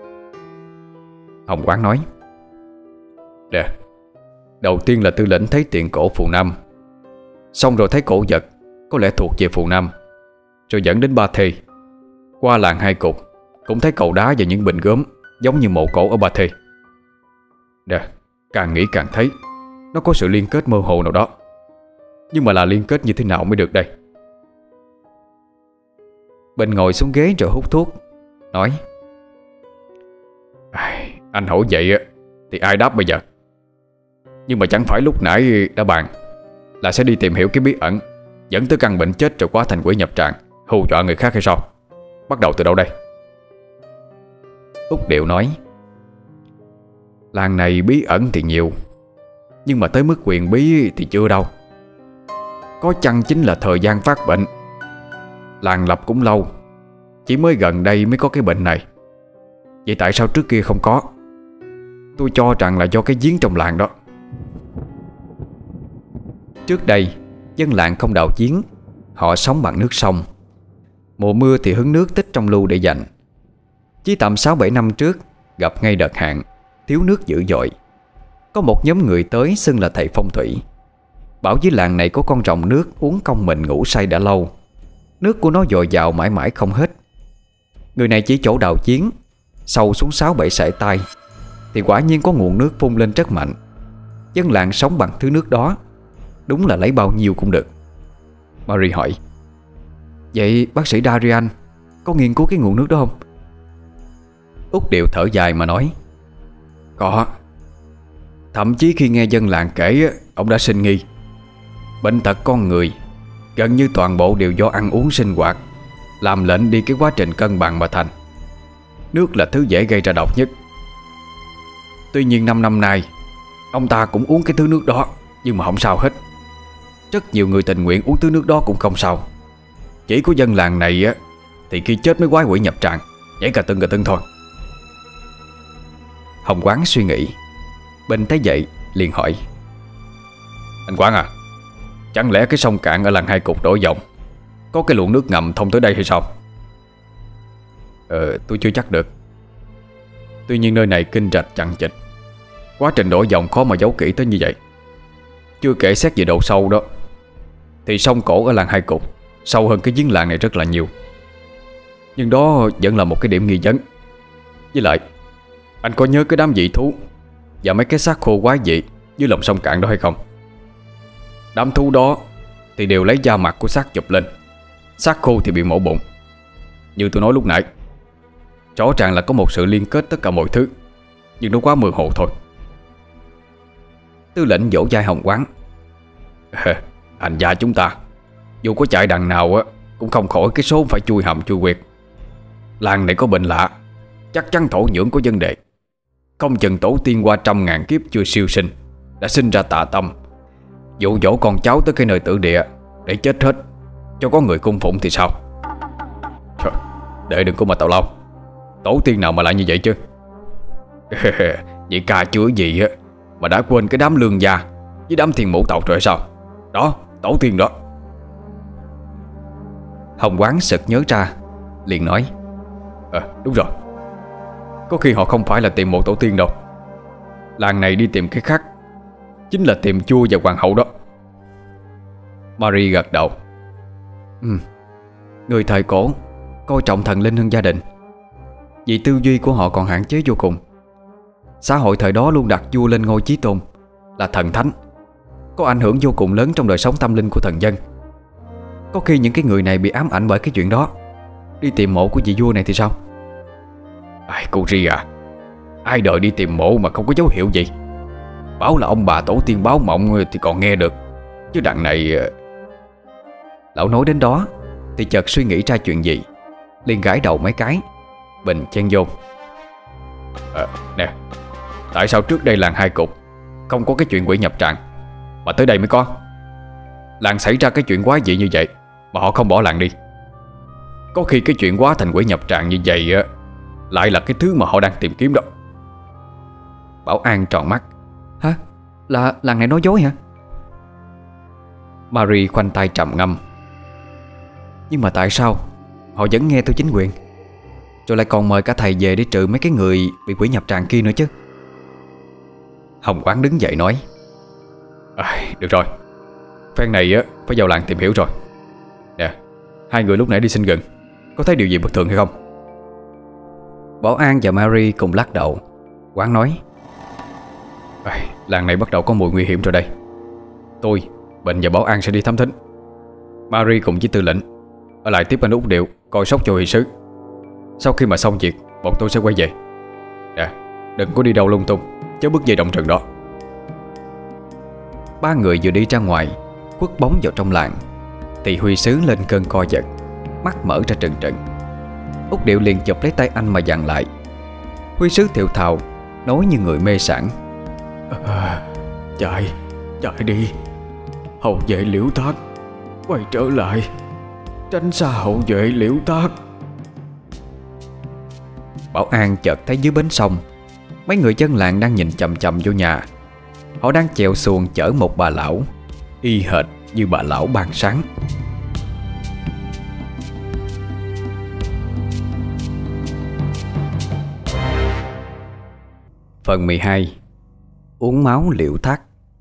Hồng Quán nói: Nè, đầu tiên là Tư lĩnh thấy tiền cổ Phù Nam, xong rồi thấy cổ vật có lẽ thuộc về Phù Nam, rồi dẫn đến Ba Thê. Qua làng Hai Cục cũng thấy cầu đá và những bình gốm giống như mộ cổ ở Ba Thê. Nè, càng nghĩ càng thấy nó có sự liên kết mơ hồ nào đó. Nhưng mà là liên kết như thế nào mới được đây? Bình ngồi xuống ghế rồi hút thuốc, nói: Anh hỏi vậy thì ai đáp bây giờ? Nhưng mà chẳng phải lúc nãy đã bàn là sẽ đi tìm hiểu cái bí ẩn dẫn tới căn bệnh chết rồi quá thành quỷ nhập tràng, hù dọa người khác hay sao? Bắt đầu từ đâu đây? Út Điệu nói: Làng này bí ẩn thì nhiều, nhưng mà tới mức quyền bí thì chưa đâu. Có chăng chính là thời gian phát bệnh. Làng lập cũng lâu, chỉ mới gần đây mới có cái bệnh này. Vậy tại sao trước kia không có? Tôi cho rằng là do cái giếng trong làng đó. Trước đây dân làng không đào giếng, họ sống bằng nước sông. Mùa mưa thì hứng nước tích trong lu để dành. Chỉ tầm sáu bảy năm trước gặp ngay đợt hạn, thiếu nước dữ dội. Có một nhóm người tới xưng là thầy phong thủy, bảo dưới làng này có con rồng nước uống công mình ngủ say đã lâu. Nước của nó dồi dào mãi mãi không hết. Người này chỉ chỗ đào giếng sâu xuống sáu bảy sải tay thì quả nhiên có nguồn nước phun lên rất mạnh. Dân làng sống bằng thứ nước đó, đúng là lấy bao nhiêu cũng được. Marie hỏi: Vậy bác sĩ Darian có nghiên cứu cái nguồn nước đó không? Út Điệu thở dài mà nói: Có. Thậm chí khi nghe dân làng kể, ông đã sinh nghi bệnh tật con người gần như toàn bộ đều do ăn uống sinh hoạt làm lệnh đi cái quá trình cân bằng mà thành. Nước là thứ dễ gây ra độc nhất. Tuy nhiên năm năm nay ông ta cũng uống cái thứ nước đó, nhưng mà không sao hết. Rất nhiều người tình nguyện uống thứ nước đó cũng không sao. Chỉ có dân làng này á thì khi chết mới quái quỷ nhập tràng, nhảy cà tưng cà tưng thôi. Hồng Quán suy nghĩ. Bình thấy vậy liền hỏi: Anh Quán à, chẳng lẽ cái sông cạn ở làng Hai Cục đổi dòng có cái luồng nước ngầm thông tới đây hay sao? Ờ, tôi chưa chắc được. Tuy nhiên nơi này kinh rạch chằng chịt, quá trình đổi dòng khó mà giấu kỹ tới như vậy. Chưa kể xét về độ sâu đó, thì sông cổ ở làng Hai Cục sâu hơn cái giếng làng này rất là nhiều. Nhưng đó vẫn là một cái điểm nghi vấn. Với lại, anh có nhớ cái đám dị thú và mấy cái xác khô quái dị dưới lòng sông cạn đó hay không? Đám thú đó thì đều lấy da mặt của xác chụp lên, xác khô thì bị mổ bụng. Như tôi nói lúc nãy, rõ ràng là có một sự liên kết tất cả mọi thứ, nhưng nó quá mơ hồ thôi. Tư lệnh vỗ vai Hồng Quán. Hành gia chúng ta dù có chạy đằng nào á cũng không khỏi cái số phải chui hầm chui quyệt. Làng này có bệnh lạ, chắc chắn thổ nhưỡng có vấn đề. Không chừng tổ tiên qua trăm ngàn kiếp chưa siêu sinh đã sinh ra tà tâm, dụ dỗ con cháu tới cái nơi tử địa để chết hết, cho có người cung phụng thì sao? Trời, để đừng có mà tào lao. Tổ tiên nào mà lại như vậy chứ? Vậy ca chữa gì á mà đã quên cái đám lương gia với đám thiên mẫu tộc rồi hay sao? Đó, tổ tiên đó. Hồng Quán sực nhớ ra, liền nói: À đúng rồi, có khi họ không phải là tìm mộ tổ tiên đâu. Làng này đi tìm cái khác, chính là tìm vua và hoàng hậu đó. Marie gật đầu. Ừ, người thời cổ coi trọng thần linh hơn gia đình, vì tư duy của họ còn hạn chế vô cùng. Xã hội thời đó luôn đặt vua lên ngôi chí tôn, là thần thánh, có ảnh hưởng vô cùng lớn trong đời sống tâm linh của thần dân. Có khi những cái người này bị ám ảnh bởi cái chuyện đó, đi tìm mộ của vị vua này thì sao? Ai, cô Ri à, ai đợi đi tìm mộ mà không có dấu hiệu gì. Báo là ông bà tổ tiên báo mộng thì còn nghe được, chứ đằng này... Lão nói đến đó thì chợt suy nghĩ ra chuyện gì, liền gãi đầu mấy cái, bình chen vô. À, nè, tại sao trước đây làng Hai Cục không có cái chuyện quỷ nhập tràng, mà tới đây mới có? Làng xảy ra cái chuyện quái dị như vậy mà họ không bỏ làng đi. Có khi cái chuyện quá thành quỷ nhập tràng như vậy á lại là cái thứ mà họ đang tìm kiếm đó. Bảo An tròn mắt. Hả? Là làng này nói dối hả? Marie khoanh tay trầm ngâm. Nhưng mà tại sao họ vẫn nghe theo chính quyền, rồi lại còn mời cả thầy về để trừ mấy cái người bị quỷ nhập tràng kia nữa chứ? Hồng Quán đứng dậy nói: À, được rồi, phen này á phải vào làng tìm hiểu rồi. Nè, hai người lúc nãy đi xin gừng, có thấy điều gì bất thường hay không? Bảo An và Marie cùng lắc đầu. Quán nói: À, làng này bắt đầu có mùi nguy hiểm rồi đây. Tôi, Bệnh và Bảo An sẽ đi thám thính. Marie cùng với Tư lệnh ở lại tiếp anh Út Điệu coi sóc cho Huy sứ. Sau khi mà xong việc, bọn tôi sẽ quay về. Nè, đừng có đi đâu lung tung, chớ bước dây động rừng đó. Ba người vừa đi ra ngoài, quất bóng vào trong làng, thì Huy sứ lên cơn co giật, mắt mở ra trừng trừng. Út Điệu liền chụp lấy tay anh mà dặn lại. Huy sứ thều thào nói như người mê sảng: à, Chạy, chạy đi. Hậu vệ Liễu Thác, quay trở lại, tránh xa hậu vệ Liễu Thác. Bảo An chợt thấy dưới bến sông mấy người dân làng đang nhìn chằm chằm vô nhà. Họ đang chèo xuồng chở một bà lão y hệt như bà lão ban sáng. Phần mười hai. Uống máu Liễu Thác.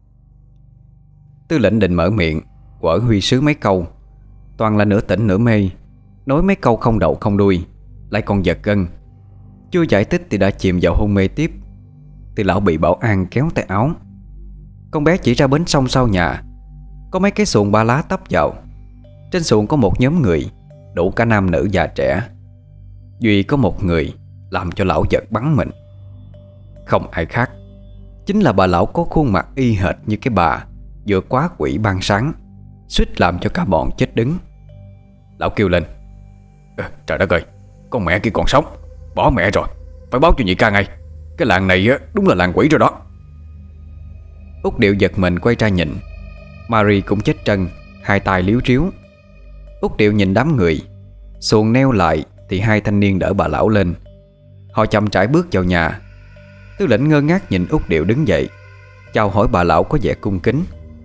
Tư lệnh định mở miệng quở Huy sứ mấy câu, toàn là nửa tỉnh nửa mê, nói mấy câu không đậu không đuôi, lại còn giật gân. Chưa giải thích thì đã chìm vào hôn mê tiếp, thì lão bị Bảo An kéo tay áo. Con bé chỉ ra bến sông sau nhà, có mấy cái xuồng ba lá tấp vào. Trên xuồng có một nhóm người, đủ cả nam nữ già trẻ. Duy có một người làm cho lão giật bắn mình. Không ai khác, chính là bà lão có khuôn mặt y hệt như cái bà vừa quá quỷ ban sáng, suýt làm cho cả bọn chết đứng. Lão kêu lên: à, Trời đất ơi, con mẹ kia còn sống, bỏ mẹ rồi, phải báo cho nhị ca ngay. Cái làng này á, đúng là làng quỷ rồi đó. Út Điệu giật mình quay ra nhìn. Marie cũng chết trân, hai tay liếu riếu. Út Điệu nhìn đám người, xuồng neo lại thì hai thanh niên đỡ bà lão lên. Họ chậm rãi bước vào nhà. Tư lệnh ngơ ngác nhìn Út Điệu đứng dậy, chào hỏi bà lão có vẻ cung kính.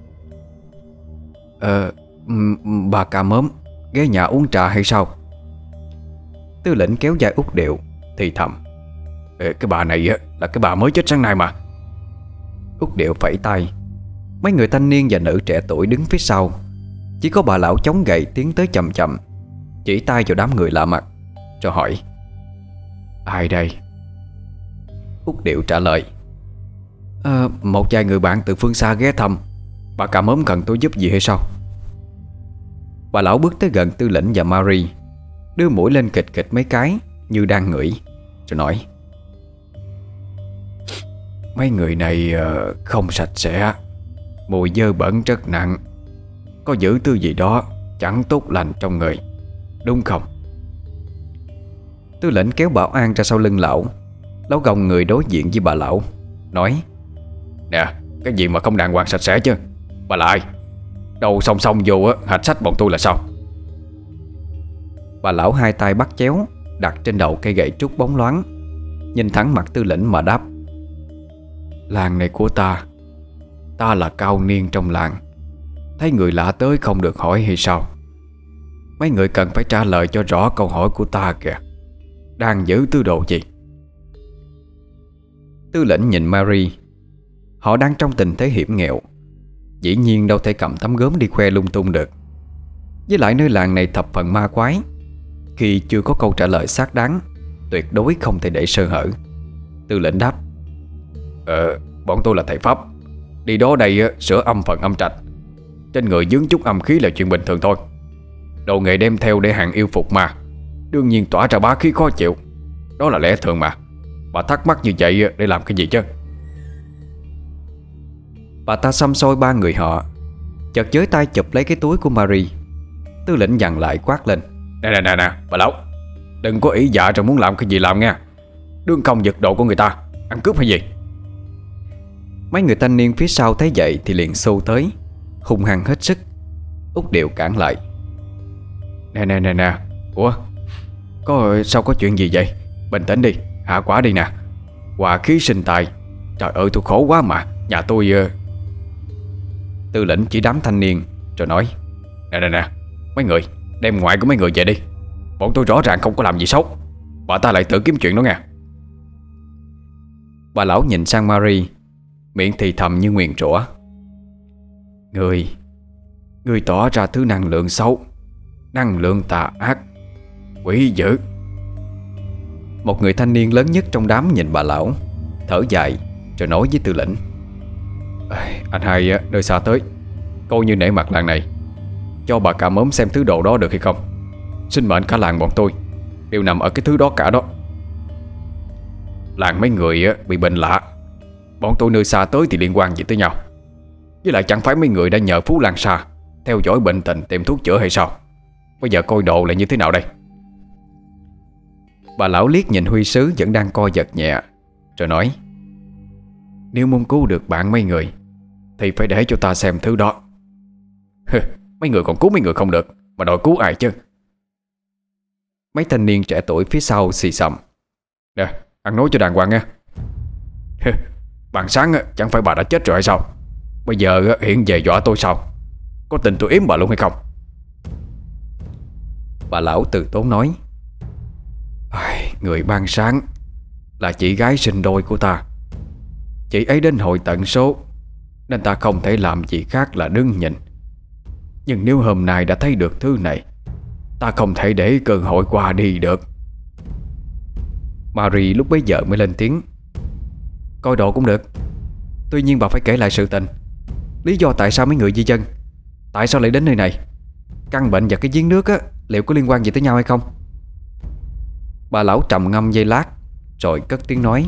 Ờ, bà cà mớm ghé nhà uống trà hay sao? Tư lệnh kéo vai Út Điệu thì thầm: Ê, cái bà này á là cái bà mới chết sáng nay mà. Út Điệu phẩy tay: Mấy người thanh niên và nữ trẻ tuổi đứng phía sau. Chỉ có bà lão chống gậy tiến tới chậm chậm, chỉ tay vào đám người lạ mặt rồi hỏi: "Ai đây?" Út Điệu trả lời: "À, một vài người bạn từ phương xa ghé thăm. Bà cả mớm cần tôi giúp gì hay sao?" Bà lão bước tới gần Tư Lĩnh và Mary, đưa mũi lên kịch kịch mấy cái như đang ngửi, rồi nói: "Mấy người này uh, không sạch sẽ, mùi dơ bẩn rất nặng, có giữ thứ gì đó chẳng tốt lành trong người, đúng không?" Tư Lĩnh kéo bảo an ra sau lưng lão, lão gồng người đối diện với bà lão, nói: "Nè, cái gì mà không đàng hoàng sạch sẽ chứ? Bà là ai? Đầu song song vô á, hạch sách bọn tôi là sao?" Bà lão hai tay bắt chéo đặt trên đầu cây gậy trúc bóng loáng, nhìn thẳng mặt Tư Lĩnh mà đáp: "Làng này của ta, ta là cao niên trong làng, thấy người lạ tới không được hỏi hay sao? Mấy người cần phải trả lời cho rõ câu hỏi của ta kìa. Đang giữ tư đồ gì?" Tư Lĩnh nhìn Mary. Họ đang trong tình thế hiểm nghèo, dĩ nhiên đâu thể cầm tấm gốm đi khoe lung tung được. Với lại nơi làng này thập phần ma quái, khi chưa có câu trả lời xác đáng, tuyệt đối không thể để sơ hở. Tư Lĩnh đáp: Ờ, bọn tôi là thầy Pháp, đi đó đây sửa âm phần âm trạch. Trên người dướng chút âm khí là chuyện bình thường thôi. Đồ nghề đem theo để hàng yêu phục mà, đương nhiên tỏa ra bá khí khó chịu. Đó là lẽ thường mà. Bà thắc mắc như vậy để làm cái gì chứ? Bà ta xăm xôi ba người họ, chợt giới tay chụp lấy cái túi của Mary. Tư Lĩnh dằn lại quát lên: Nè nè nè nè, bà lão, đừng có ý dạ rồi muốn làm cái gì làm nha. Đương công giật đồ của người ta, ăn cướp hay gì? Mấy người thanh niên phía sau thấy vậy thì liền xô tới, hung hăng hết sức. Út Điệu cản lại: Nè nè nè nè, ủa, có sao, có chuyện gì vậy? Bình tĩnh đi, hạ quả đi nè. Hòa khí sinh tài. Trời ơi tôi khổ quá mà. Nhà tôi... Tư Lĩnh chỉ đám thanh niên rồi nói: Nè nè nè, mấy người đem ngoại của mấy người về đi. Bọn tôi rõ ràng không có làm gì xấu. Bà ta lại tự kiếm chuyện đó nha. Bà lão nhìn sang Mary, miệng thì thầm như nguyền rủa: Người Người tỏ ra thứ năng lượng xấu, năng lượng tà ác, quỷ dữ. Một người thanh niên lớn nhất trong đám nhìn bà lão, thở dài rồi nói với Tư Lĩnh: Anh hai nơi xa tới, coi như nể mặt làng này, cho bà cả mớm xem thứ đồ đó được hay không? Sinh mệnh cả làng bọn tôi đều nằm ở cái thứ đó cả đó. Làng mấy người bị bệnh lạ, bọn tôi nơi xa tới thì liên quan gì tới nhau? Với lại chẳng phải mấy người đã nhờ Phú Lan Sa theo dõi bệnh tình tìm thuốc chữa hay sao? Bây giờ coi đồ là như thế nào đây? Bà lão liếc nhìn Huy Sứ vẫn đang co giật nhẹ, rồi nói: Nếu muốn cứu được bạn mấy người thì phải để cho ta xem thứ đó. Mấy người còn cứu mấy người không được mà đòi cứu ai chứ? Mấy thanh niên trẻ tuổi phía sau xì xầm: Nè, ăn nói cho đàng hoàng nha. Bạn sáng chẳng phải bà đã chết rồi hay sao? Bây giờ hiện về dọa tôi sao? Có tình tôi yếm bà luôn hay không? Bà lão từ tốn nói: Người ban sáng là chị gái sinh đôi của ta. Chị ấy đến hồi tận số, nên ta không thể làm gì khác là đứng nhìn. Nhưng nếu hôm nay đã thấy được thứ này, ta không thể để cơ hội qua đi được. Marie lúc bấy giờ mới lên tiếng: Coi đồ cũng được. Tuy nhiên bà phải kể lại sự tình, lý do tại sao mấy người di dân, tại sao lại đến nơi này, căn bệnh và cái giếng nước á, liệu có liên quan gì tới nhau hay không? Bà lão trầm ngâm giây lát rồi cất tiếng nói: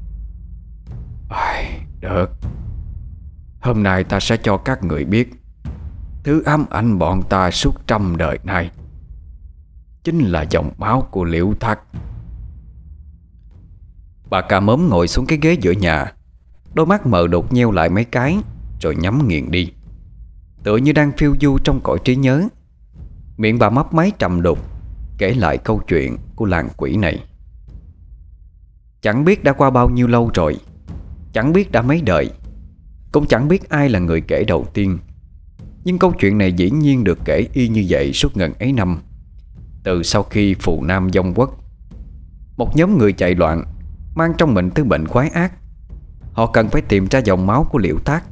Được, hôm nay ta sẽ cho các người biết thứ ám ảnh bọn ta suốt trăm đời nay chính là dòng máu của Liễu Thác. Bà cà mớm ngồi xuống cái ghế giữa nhà, đôi mắt mờ đột nheo lại mấy cái rồi nhắm nghiền đi, tựa như đang phiêu du trong cõi trí nhớ. Miệng bà mấp máy trầm đục kể lại câu chuyện của làng quỷ này. Chẳng biết đã qua bao nhiêu lâu rồi, chẳng biết đã mấy đời, cũng chẳng biết ai là người kể đầu tiên. Nhưng câu chuyện này dĩ nhiên được kể y như vậy suốt ngần ấy năm. Từ sau khi Phù Nam vong quốc, một nhóm người chạy loạn mang trong mình thứ bệnh quái ác. Họ cần phải tìm ra dòng máu của Liễu Thác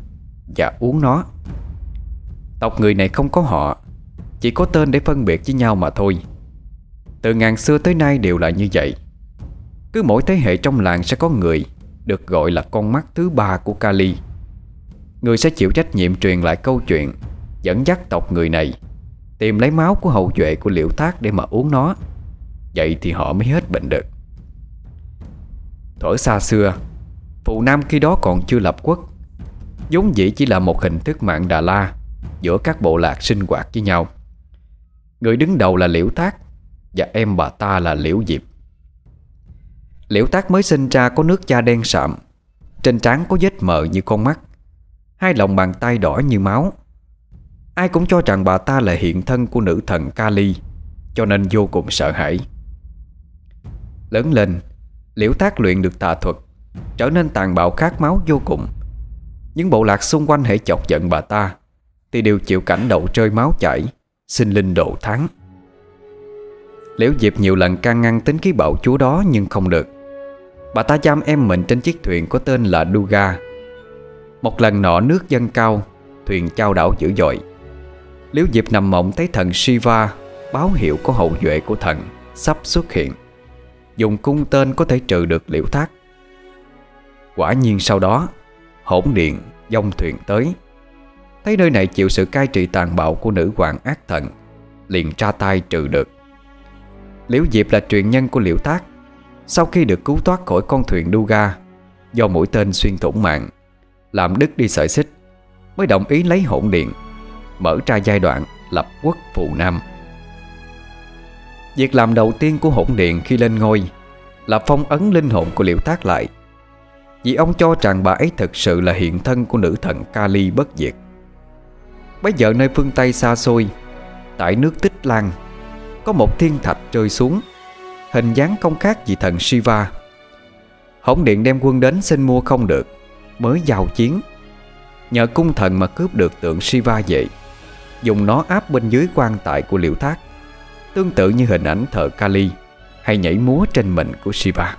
và uống nó. Tộc người này không có họ, chỉ có tên để phân biệt với nhau mà thôi. Từ ngàn xưa tới nay đều là như vậy. Cứ mỗi thế hệ trong làng sẽ có người được gọi là con mắt thứ ba của Kali. Người sẽ chịu trách nhiệm truyền lại câu chuyện, dẫn dắt tộc người này tìm lấy máu của hậu duệ của Liễu Thác để mà uống nó. Vậy thì họ mới hết bệnh được. Thuở xa xưa, Phù Nam khi đó còn chưa lập quốc, vốn dĩ chỉ là một hình thức mạng Đà La giữa các bộ lạc sinh hoạt với nhau. Người đứng đầu là Liễu Thác và em bà ta là Liễu Diệp. Liễu Thác mới sinh ra có nước da đen sạm, trên trán có vết mờ như con mắt, hai lòng bàn tay đỏ như máu. Ai cũng cho rằng bà ta là hiện thân của nữ thần Kali, cho nên vô cùng sợ hãi. Lớn lên, Liễu Thác luyện được tà thuật, trở nên tàn bạo khát máu vô cùng. Những bộ lạc xung quanh hễ chọc giận bà ta thì đều chịu cảnh đầu rơi máu chảy, sinh linh độ tháng. Liễu Diệp nhiều lần can ngăn tính khí bạo chúa đó nhưng không được. Bà ta giam em mình trên chiếc thuyền có tên là Duga. Một lần nọ nước dâng cao, thuyền chao đảo dữ dội. Liễu Diệp nằm mộng thấy thần Shiva báo hiệu có hậu duệ của thần sắp xuất hiện, dùng cung tên có thể trừ được Liễu Thác. Quả nhiên sau đó hỗn điện dông thuyền tới, thấy nơi này chịu sự cai trị tàn bạo của nữ hoàng ác thần, liền ra tay trừ được. Liễu Diệp là truyền nhân của Liễu Thác. Sau khi được cứu thoát khỏi con thuyền Duga do mũi tên xuyên thủng mạng, làm đứt đi sợi xích, mới đồng ý lấy hỗn điện, mở ra giai đoạn lập quốc Phù Nam. Việc làm đầu tiên của hỗn điện khi lên ngôi là phong ấn linh hồn của Liễu Thác lại, vì ông cho rằng bà ấy thực sự là hiện thân của nữ thần Kali bất diệt. Bây giờ nơi phương Tây xa xôi, tại nước Tích Lan, có một thiên thạch rơi xuống, hình dáng không khác gì thần Shiva. Hỗn điện đem quân đến xin mua không được, mới giao chiến. Nhờ cung thần mà cướp được tượng Shiva về, dùng nó áp bên dưới quan tài của Liễu Thác, tương tự như hình ảnh thờ Kali hay nhảy múa trên mình của Shiva.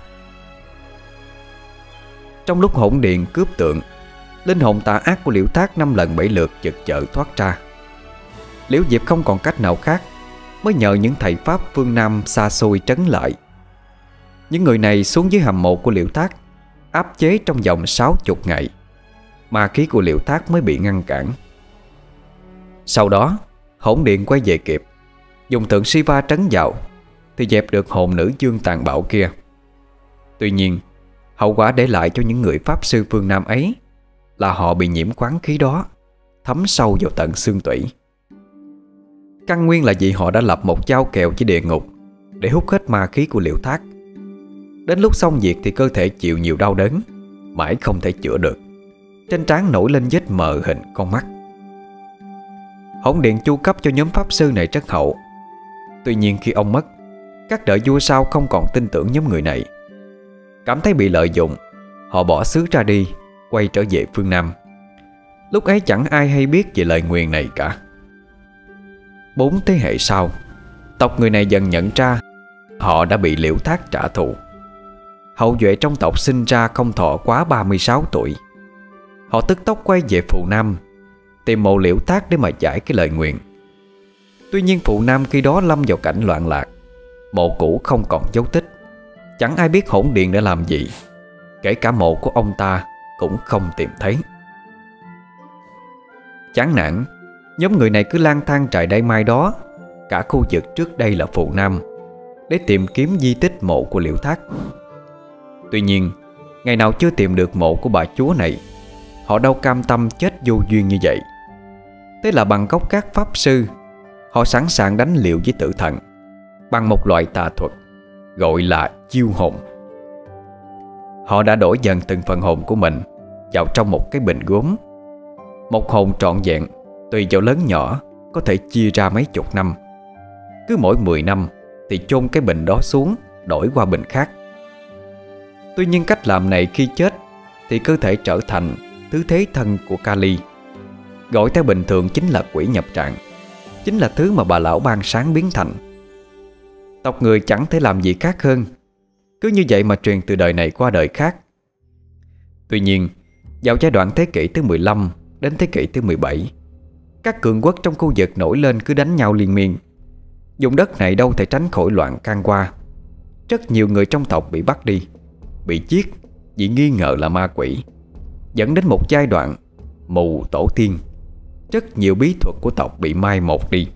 Trong lúc hỗn điện cướp tượng, linh hồn tà ác của Liễu Thác năm lần bảy lượt chực chợ thoát ra. Liễu Diệp không còn cách nào khác, mới nhờ những thầy pháp phương Nam xa xôi trấn lại. Những người này xuống dưới hầm mộ của Liễu Thác, áp chế trong vòng sáu mươi ngày, ma khí của Liễu Thác mới bị ngăn cản. Sau đó hỗn điện quay về kịp, dùng tượng Shiva trấn vào, thì dẹp được hồn nữ dương tàn bạo kia. Tuy nhiên, hậu quả để lại cho những người pháp sư phương Nam ấy là họ bị nhiễm quán khí đó, thấm sâu vào tận xương tủy. Căn nguyên là vì họ đã lập một giao kèo với địa ngục để hút hết ma khí của Liễu Thác. Đến lúc xong việc thì cơ thể chịu nhiều đau đớn, mãi không thể chữa được. Trên trán nổi lên vết mờ hình con mắt. Hỗn điện chu cấp cho nhóm pháp sư này rất hậu. Tuy nhiên khi ông mất, các đời vua sau không còn tin tưởng nhóm người này. Cảm thấy bị lợi dụng, họ bỏ xứ ra đi, quay trở về phương Nam. Lúc ấy chẳng ai hay biết về lời nguyền này cả. Bốn thế hệ sau, tộc người này dần nhận ra họ đã bị Liễu Thác trả thù. Hậu duệ trong tộc sinh ra không thọ quá ba mươi sáu tuổi. Họ tức tốc quay về Phù Nam, tìm mộ Liễu Thác để mà giải cái lời nguyền. Tuy nhiên Phù Nam khi đó lâm vào cảnh loạn lạc, mộ cũ không còn dấu tích. Chẳng ai biết hỗn điện đã làm gì, kể cả mộ của ông ta cũng không tìm thấy. Chán nản, nhóm người này cứ lang thang trải đây mai đó cả khu vực trước đây là Phù Nam để tìm kiếm di tích mộ của Liễu Thác. Tuy nhiên, ngày nào chưa tìm được mộ của bà chúa này, họ đâu cam tâm chết vô duyên như vậy. Thế là bằng gốc các pháp sư, họ sẵn sàng đánh liều với tử thần bằng một loại tà thuật gọi là chiêu hồn. Họ đã đổi dần từng phần hồn của mình vào trong một cái bình gốm. Một hồn trọn vẹn tùy vào lớn nhỏ có thể chia ra mấy chục năm. Cứ mỗi mười năm thì chôn cái bình đó xuống, đổi qua bình khác. Tuy nhiên cách làm này khi chết thì cơ thể trở thành thứ thế thân của Kali. Gọi theo bình thường chính là quỷ nhập trạng, chính là thứ mà bà lão ban sáng biến thành. Tộc người chẳng thể làm gì khác hơn, cứ như vậy mà truyền từ đời này qua đời khác. Tuy nhiên, vào giai đoạn thế kỷ thứ mười lăm Đến thế kỷ thứ mười bảy, các cường quốc trong khu vực nổi lên cứ đánh nhau liên miên. Vùng đất này đâu thể tránh khỏi loạn can qua. Rất nhiều người trong tộc bị bắt đi, bị giết vì nghi ngờ là ma quỷ, dẫn đến một giai đoạn mù tổ tiên. Rất nhiều bí thuật của tộc bị mai một đi.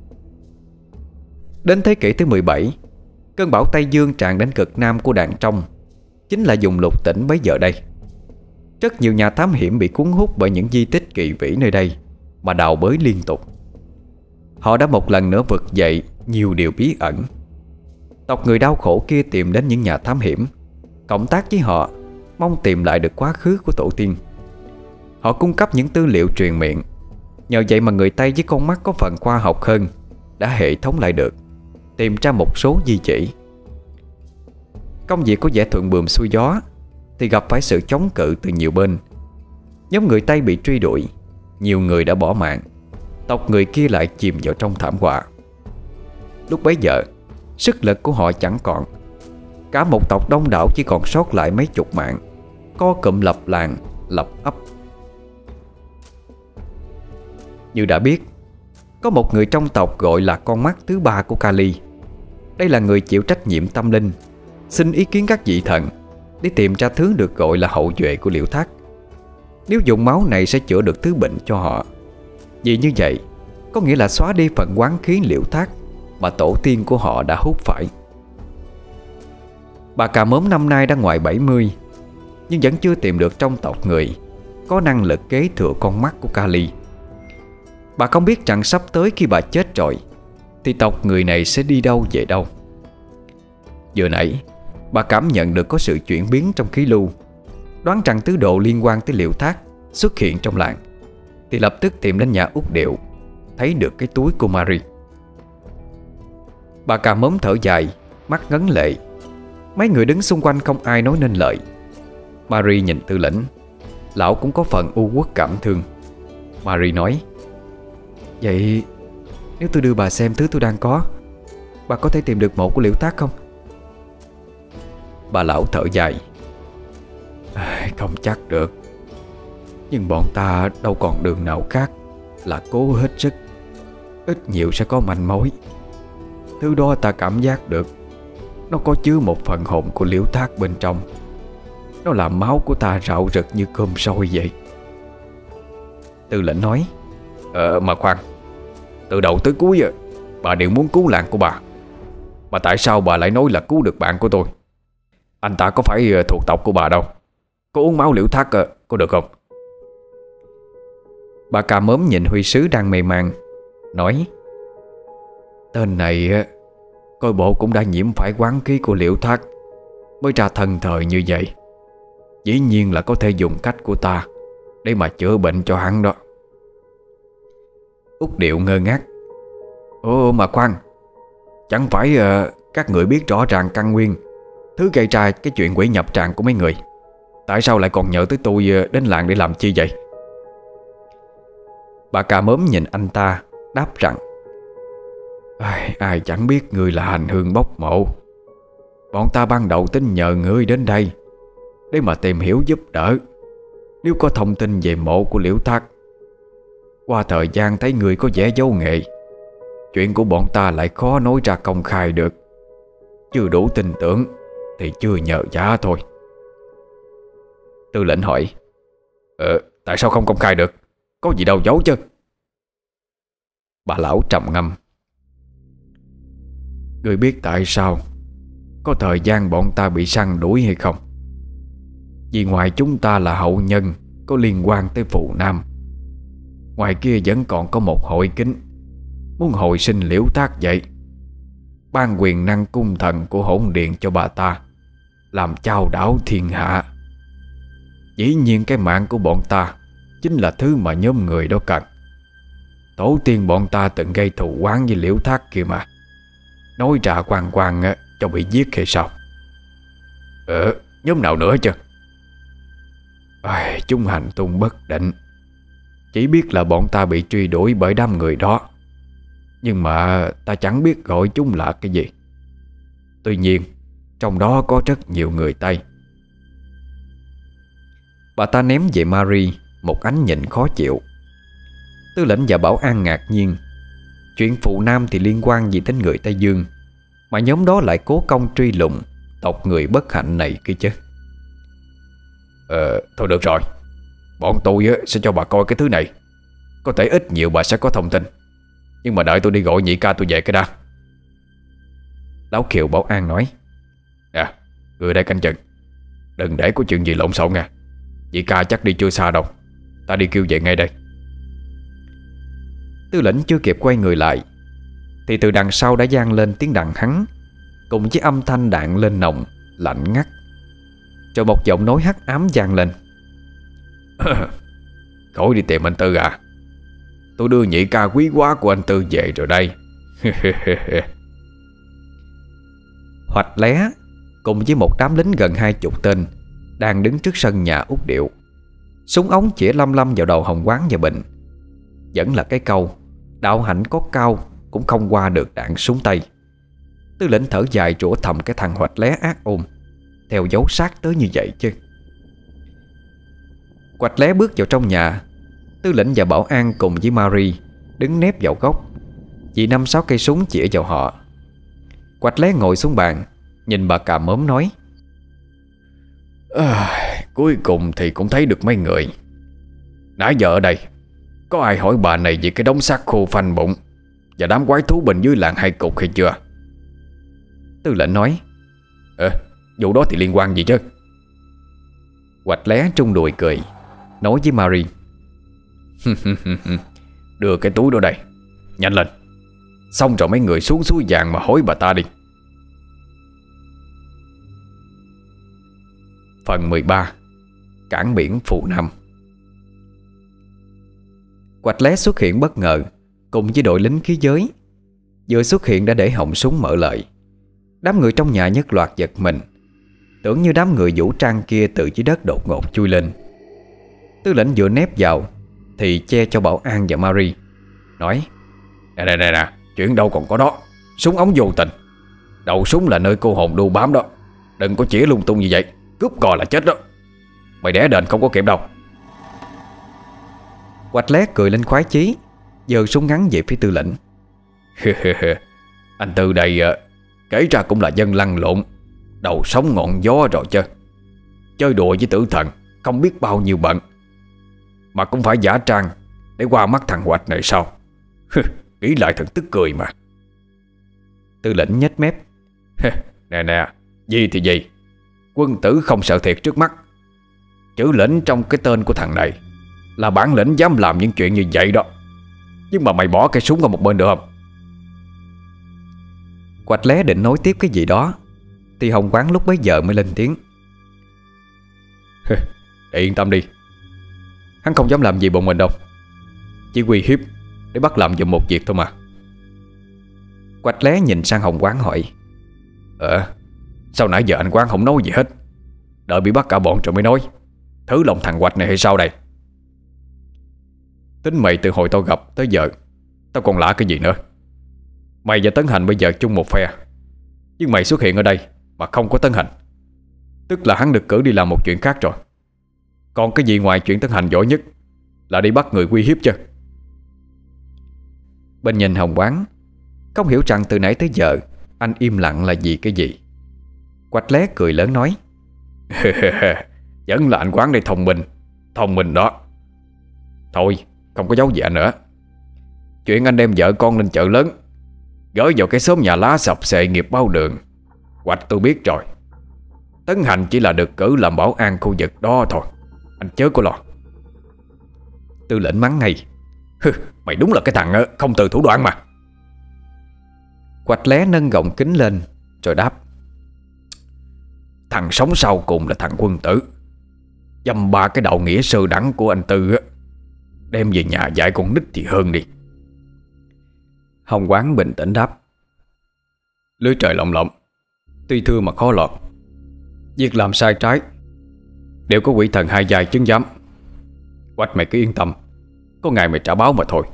Đến thế kỷ thứ mười bảy, cơn bão Tây Dương tràn đến cực nam của Đàng Trong, chính là vùng lục tỉnh bấy giờ đây. Rất nhiều nhà thám hiểm bị cuốn hút bởi những di tích kỳ vĩ nơi đây mà đào bới liên tục. Họ đã một lần nữa vực dậy nhiều điều bí ẩn. Tộc người đau khổ kia tìm đến những nhà thám hiểm, cộng tác với họ, mong tìm lại được quá khứ của tổ tiên. Họ cung cấp những tư liệu truyền miệng. Nhờ vậy mà người Tây với con mắt có phần khoa học hơn đã hệ thống lại được, tìm ra một số di chỉ. Công việc có vẻ thuận buồm xuôi gió thì gặp phải sự chống cự từ nhiều bên. Nhóm người Tây bị truy đuổi, nhiều người đã bỏ mạng. Tộc người kia lại chìm vào trong thảm họa. Lúc bấy giờ, sức lực của họ chẳng còn. Cả một tộc đông đảo chỉ còn sót lại mấy chục mạng, co cụm lập làng, lập ấp. Như đã biết, có một người trong tộc gọi là con mắt thứ ba của Kali. Đây là người chịu trách nhiệm tâm linh, xin ý kiến các vị thần để tìm ra thứ được gọi là hậu duệ của Liễu Thác. Nếu dùng máu này sẽ chữa được thứ bệnh cho họ. Vì như vậy có nghĩa là xóa đi phần oán khí Liễu Thác mà tổ tiên của họ đã hút phải. Bà Cà Mớm năm nay đã ngoài bảy mươi, nhưng vẫn chưa tìm được trong tộc người có năng lực kế thừa con mắt của Kali. Bà không biết rằng sắp tới khi bà chết rồi thì tộc người này sẽ đi đâu về đâu. Vừa nãy bà cảm nhận được có sự chuyển biến trong khí lưu, đoán rằng tứ độ liên quan tới Liễu Thác xuất hiện trong làng, thì lập tức tìm đến nhà Út Điệu, thấy được cái túi của Marie. Bà Cà Mớm thở dài, mắt ngấn lệ. Mấy người đứng xung quanh không ai nói nên lời. Marie nhìn Tư Lĩnh, lão cũng có phần u uất cảm thương. Marie nói: "Vậy nếu tôi đưa bà xem thứ tôi đang có, bà có thể tìm được mộ của Liễu Thác không?" Bà lão thở dài: "Không chắc được, nhưng bọn ta đâu còn đường nào khác là cố hết sức. Ít nhiều sẽ có manh mối. Thứ đó ta cảm giác được, nó có chứa một phần hồn của Liễu Thác bên trong. Nó làm máu của ta rạo rực như cơm sôi vậy." Tư Lệnh nói: Ờ mà khoan, từ đầu tới cuối à, bà đều muốn cứu làng của bà, mà tại sao bà lại nói là cứu được bạn của tôi? Anh ta có phải thuộc tộc của bà đâu. Có uống máu Liễu Thác có được không?" Bà Cà Mớm nhìn Huy Sứ đang mê man, nói: "Tên này coi bộ cũng đã nhiễm phải oán khí của Liễu Thác mới ra thần thời như vậy. Dĩ nhiên là có thể dùng cách của ta để mà chữa bệnh cho hắn đó." Út Điệu ngơ ngác: "Ồ mà khoan, chẳng phải uh, các người biết rõ ràng căn nguyên, thứ gây ra cái chuyện quỷ nhập tràng của mấy người, tại sao lại còn nhờ tới tôi uh, đến làng để làm chi vậy?" Bà Cà Mớm nhìn anh ta, đáp rằng: Ai, ai chẳng biết ngươi là hành hương bốc mộ. Bọn ta ban đầu tính nhờ ngươi đến đây để mà tìm hiểu giúp đỡ, nếu có thông tin về mộ của Liễu Thác. Qua thời gian thấy ngươi có vẻ giấu nghệ, chuyện của bọn ta lại khó nói ra công khai được. Chưa đủ tin tưởng thì chưa nhờ giá thôi. Tư Lệnh hỏi: Ờ, tại sao không công khai được? Có gì đâu giấu chứ? Bà lão trầm ngâm: Ngươi biết tại sao có thời gian bọn ta bị săn đuổi hay không? Vì ngoài chúng ta là hậu nhân có liên quan tới Phù Nam, ngoài kia vẫn còn có một hội kính muốn hồi sinh Liễu Thác vậy. Ban quyền năng cung thần của hỗn điện cho bà ta, làm chao đảo thiên hạ. Dĩ nhiên cái mạng của bọn ta chính là thứ mà nhóm người đó cần. Tổ tiên bọn ta từng gây thù oán với Liễu Thác kia mà. Nói ra quang quang cho bị giết hay sao? Ờ, nhóm nào nữa chứ? À, chúng hành tung bất định. Chỉ biết là bọn ta bị truy đuổi bởi đám người đó, nhưng mà ta chẳng biết gọi chúng là cái gì. Tuy nhiên trong đó có rất nhiều người Tây. Bà ta ném về Marie một ánh nhìn khó chịu. Tư lệnh và Bảo An ngạc nhiên. Chuyện phụ nam thì liên quan gì đến người Tây Dương, mà nhóm đó lại cố công truy lùng tộc người bất hạnh này kia chứ. Ờ, thôi được rồi. Bọn tôi sẽ cho bà coi cái thứ này. Có thể ít nhiều bà sẽ có thông tin, nhưng mà đợi tôi đi gọi nhị ca tôi về cái đã. Lão Kiều Bảo An nói. Nè, người đây canh chừng, đừng để có chuyện gì lộn xộn nha. Nhị ca chắc đi chưa xa đâu, ta đi kêu về ngay đây. Tư lệnh chưa kịp quay người lại thì từ đằng sau đã vang lên tiếng đàn hắn, cùng với âm thanh đạn lên nồng, lạnh ngắt. Rồi một giọng nói hắc ám vang lên. Khỏi đi tìm anh Tư à, tôi đưa nhị ca quý hóa của anh Tư về rồi đây. Hoạch Lé cùng với một đám lính gần hai chục tên đang đứng trước sân nhà Út Điệu. Súng ống chĩa lâm lâm vào đầu Hồng Quán và Bình. Vẫn là cái câu đạo hạnh có cao cũng không qua được đạn súng Tây. Tư lệnh thở dài rủa thầm cái thằng Hoạch Lé ác ôn, theo dấu sát tới như vậy chứ. Hoạch Lé bước vào trong nhà. Tư lệnh và Bảo An cùng với Marie đứng nép vào góc, chỉ năm sáu cây súng chĩa vào họ. Hoạch Lé ngồi xuống bàn, nhìn bà cà mớm nói. À, cuối cùng thì cũng thấy được mấy người. Nãy giờ ở đây có ai hỏi bà này về cái đống xác khô phanh bụng và đám quái thú bên dưới làng Hai Cục hay chưa? Tư lệnh nói. Ờ, vụ đó thì liên quan gì chứ? Hoạch Lé trung đùi cười, nói với Marie. Đưa cái túi đó đây, nhanh lên. Xong rồi mấy người xuống suối vàng mà hối bà ta đi. Phần mười ba. Cảng biển Phù Nam. Hoạch Lé xuất hiện bất ngờ cùng với đội lính khí giới. Vừa xuất hiện đã để họng súng mở lợi. Đám người trong nhà nhất loạt giật mình, tưởng như đám người vũ trang kia từ dưới đất đột ngột chui lên. Tư lệnh vừa nép vào thì che cho Bảo An và Marie, nói. Nè nè nè nè, chuyện đâu còn có đó. Súng ống vô tình, đầu súng là nơi cô hồn đu bám đó. Đừng có chĩa lung tung như vậy, cướp cò là chết đó. Mày đẻ đền không có kịp đâu. Hoạch Lé cười lên khoái chí, giơ súng ngắn về phía tư lệnh. Anh Tư đây kể ra cũng là dân lăn lộn, đầu sóng ngọn gió rồi chứ. Chơi đùa với tử thần không biết bao nhiêu bận, mà cũng phải giả trang để qua mắt thằng Hoạch này sao? Nghĩ lại thật tức cười mà. Tư lệnh nhếch mép. Nè nè, gì thì gì, quân tử không sợ thiệt trước mắt. Chữ lĩnh trong cái tên của thằng này là bản lĩnh dám làm những chuyện như vậy đó. Nhưng mà mày bỏ cái súng qua một bên được không? Hoạch Lé định nói tiếp cái gì đó thì Hồng Quán lúc bấy giờ mới lên tiếng. Để yên tâm đi, hắn không dám làm gì bọn mình đâu, chỉ uy hiếp để bắt làm giùm một việc thôi mà. Hoạch Lé nhìn sang Hồng Quán hỏi. Ờ, sao nãy giờ anh Quán không nói gì hết, đợi bị bắt cả bọn rồi mới nói? Thứ lòng thằng Hoạch này hay sao đây? Tính mày từ hồi tao gặp tới giờ tao còn lạ cái gì nữa. Mày và Tấn Hành bây giờ chung một phe, nhưng mày xuất hiện ở đây mà không có Tấn Hành, tức là hắn được cử đi làm một chuyện khác rồi. Còn cái gì ngoài chuyện Tấn Hành giỏi nhất là đi bắt người uy hiếp chứ? Bên nhìn Hồng Quán, không hiểu rằng từ nãy tới giờ anh im lặng là vì cái gì. Hoạch Lé cười lớn nói. Vẫn là anh Quán đây thông minh, thông minh đó. Thôi, không có giấu gì anh nữa. Chuyện anh đem vợ con lên chợ lớn, gửi vào cái xóm nhà lá sập xệ nghiệp bao đường, Hoạch tôi biết rồi. Tấn Hành chỉ là được cử làm bảo an khu vực đó thôi, anh chớ có lo. Tư lệnh mắng ngay. Mày đúng là cái thằng không từ thủ đoạn mà. Hoạch Lé nâng gọng kính lên rồi đáp. Thằng sống sau cùng là thằng Quân Tử, dăm ba cái đạo nghĩa sơ đẳng của anh Tư á, đem về nhà dạy con nít thì hơn đi. Hồng Quán bình tĩnh đáp. Lưới trời lộng lộng, tuy thưa mà khó lọt. Việc làm sai trái đều có quỷ thần hai vai chứng giám. Hoạch mày cứ yên tâm, có ngày mày trả báo mà thôi.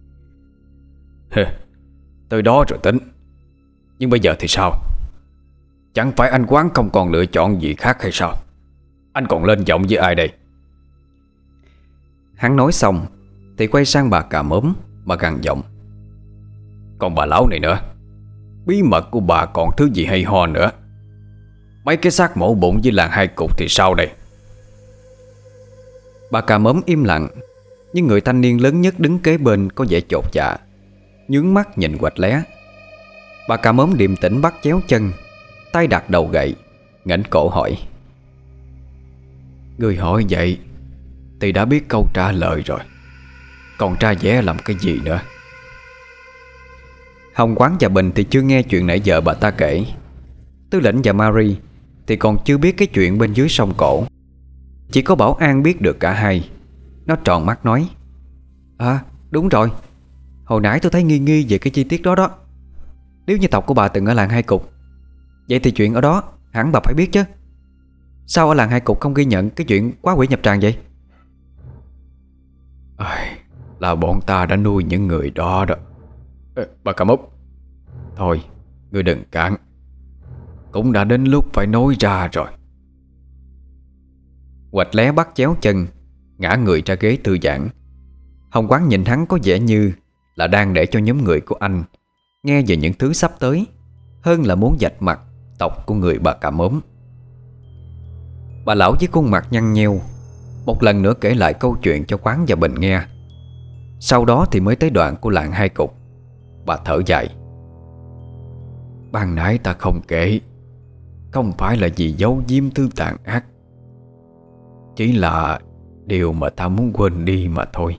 Tới đó rồi tính. Nhưng bây giờ thì sao? Chẳng phải anh Quán không còn lựa chọn gì khác hay sao? Anh còn lên giọng với ai đây? Hắn nói xong thì quay sang bà cà mớm mà gằn giọng: "Còn bà lão này nữa, bí mật của bà còn thứ gì hay ho nữa? Mấy cái xác mổ bụng với làng hai cục thì sao đây?" Bà cà mớm im lặng, nhưng người thanh niên lớn nhất đứng kế bên có vẻ chột dạ, nhướng mắt nhìn Quạch Lé. Bà cà mớm điềm tĩnh bắt chéo chân, tay đặt đầu gậy, nghển cổ hỏi: "Người hỏi vậy thì đã biết câu trả lời rồi, còn tra vẽ làm cái gì nữa?" Hồng Quán và Bình thì chưa nghe chuyện nãy giờ bà ta kể. Tư lệnh và Marie thì còn chưa biết cái chuyện bên dưới sông Cổ. Chỉ có Bảo An biết được cả hai. Nó tròn mắt nói: "À đúng rồi, hồi nãy tôi thấy nghi nghi về cái chi tiết đó đó. Nếu như tộc của bà từng ở làng Hai Cục, vậy thì chuyện ở đó hẳn bà phải biết chứ. Sao ở làng Hai Cục không ghi nhận cái chuyện quá quỷ nhập tràng vậy?" À, là bọn ta đã nuôi những người đó đó. Ê, bà Cà Mốc, thôi ngươi đừng cản, cũng đã đến lúc phải nói ra rồi. Quạch Lé bắt chéo chân, ngã người ra ghế thư giãn. Hồng Quán nhìn hắn có vẻ như là đang để cho nhóm người của anh nghe về những thứ sắp tới, hơn là muốn vạch mặt tộc của người bà cà mớm. Bà lão với khuôn mặt nhăn nheo một lần nữa kể lại câu chuyện cho Quán và Bình nghe. Sau đó thì mới tới đoạn của làng Hai Cục. Bà thở dài: "Ban nãy ta không kể, không phải là vì giấu giếm thứ tàn ác, chỉ là điều mà ta muốn quên đi mà thôi."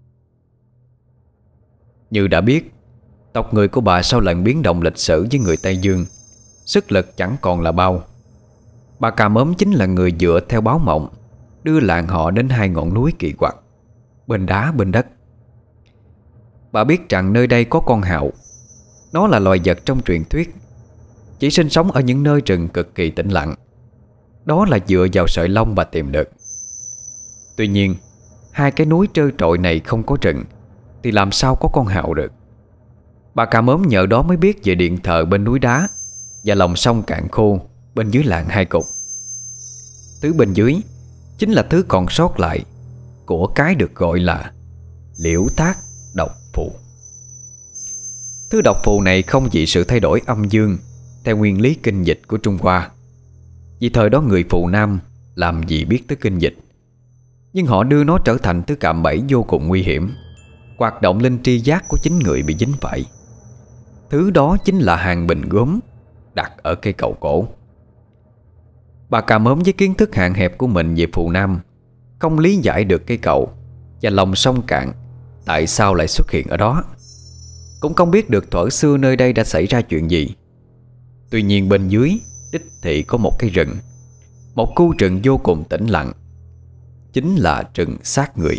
Như đã biết, tộc người của bà sau lần biến động lịch sử với người Tây Dương, sức lực chẳng còn là bao. Bà cà mớm chính là người dựa theo báo mộng đưa làng họ đến hai ngọn núi kỳ quặc, bên đá bên đất. Bà biết rằng nơi đây có con hạo. Nó là loài vật trong truyền thuyết, chỉ sinh sống ở những nơi rừng cực kỳ tĩnh lặng. Đó là dựa vào sợi lông bà tìm được. Tuy nhiên, hai cái núi trơ trọi này không có rừng thì làm sao có con hạo được. Bà cà mớm nhờ đó mới biết về điện thờ bên núi đá và lòng sông cạn khô bên dưới làng Hai Cục. Thứ bên dưới chính là thứ còn sót lại của cái được gọi là liễu thác độc phù. Thứ độc phù này không vì sự thay đổi âm dương theo nguyên lý kinh dịch của Trung Hoa. Vì thời đó người Phù Nam làm gì biết tới kinh dịch, nhưng họ đưa nó trở thành thứ cạm bẫy vô cùng nguy hiểm, hoạt động linh tri giác của chính người bị dính phải. Thứ đó chính là hàng bình gốm đặt ở cây cầu cổ. Bà cà mớm với kiến thức hạn hẹp của mình về Phù Nam không lý giải được cây cầu và lòng sông cạn tại sao lại xuất hiện ở đó, cũng không biết được thuở xưa nơi đây đã xảy ra chuyện gì. Tuy nhiên bên dưới đích thị có một cái rừng, một khu rừng vô cùng tĩnh lặng, chính là rừng xác người.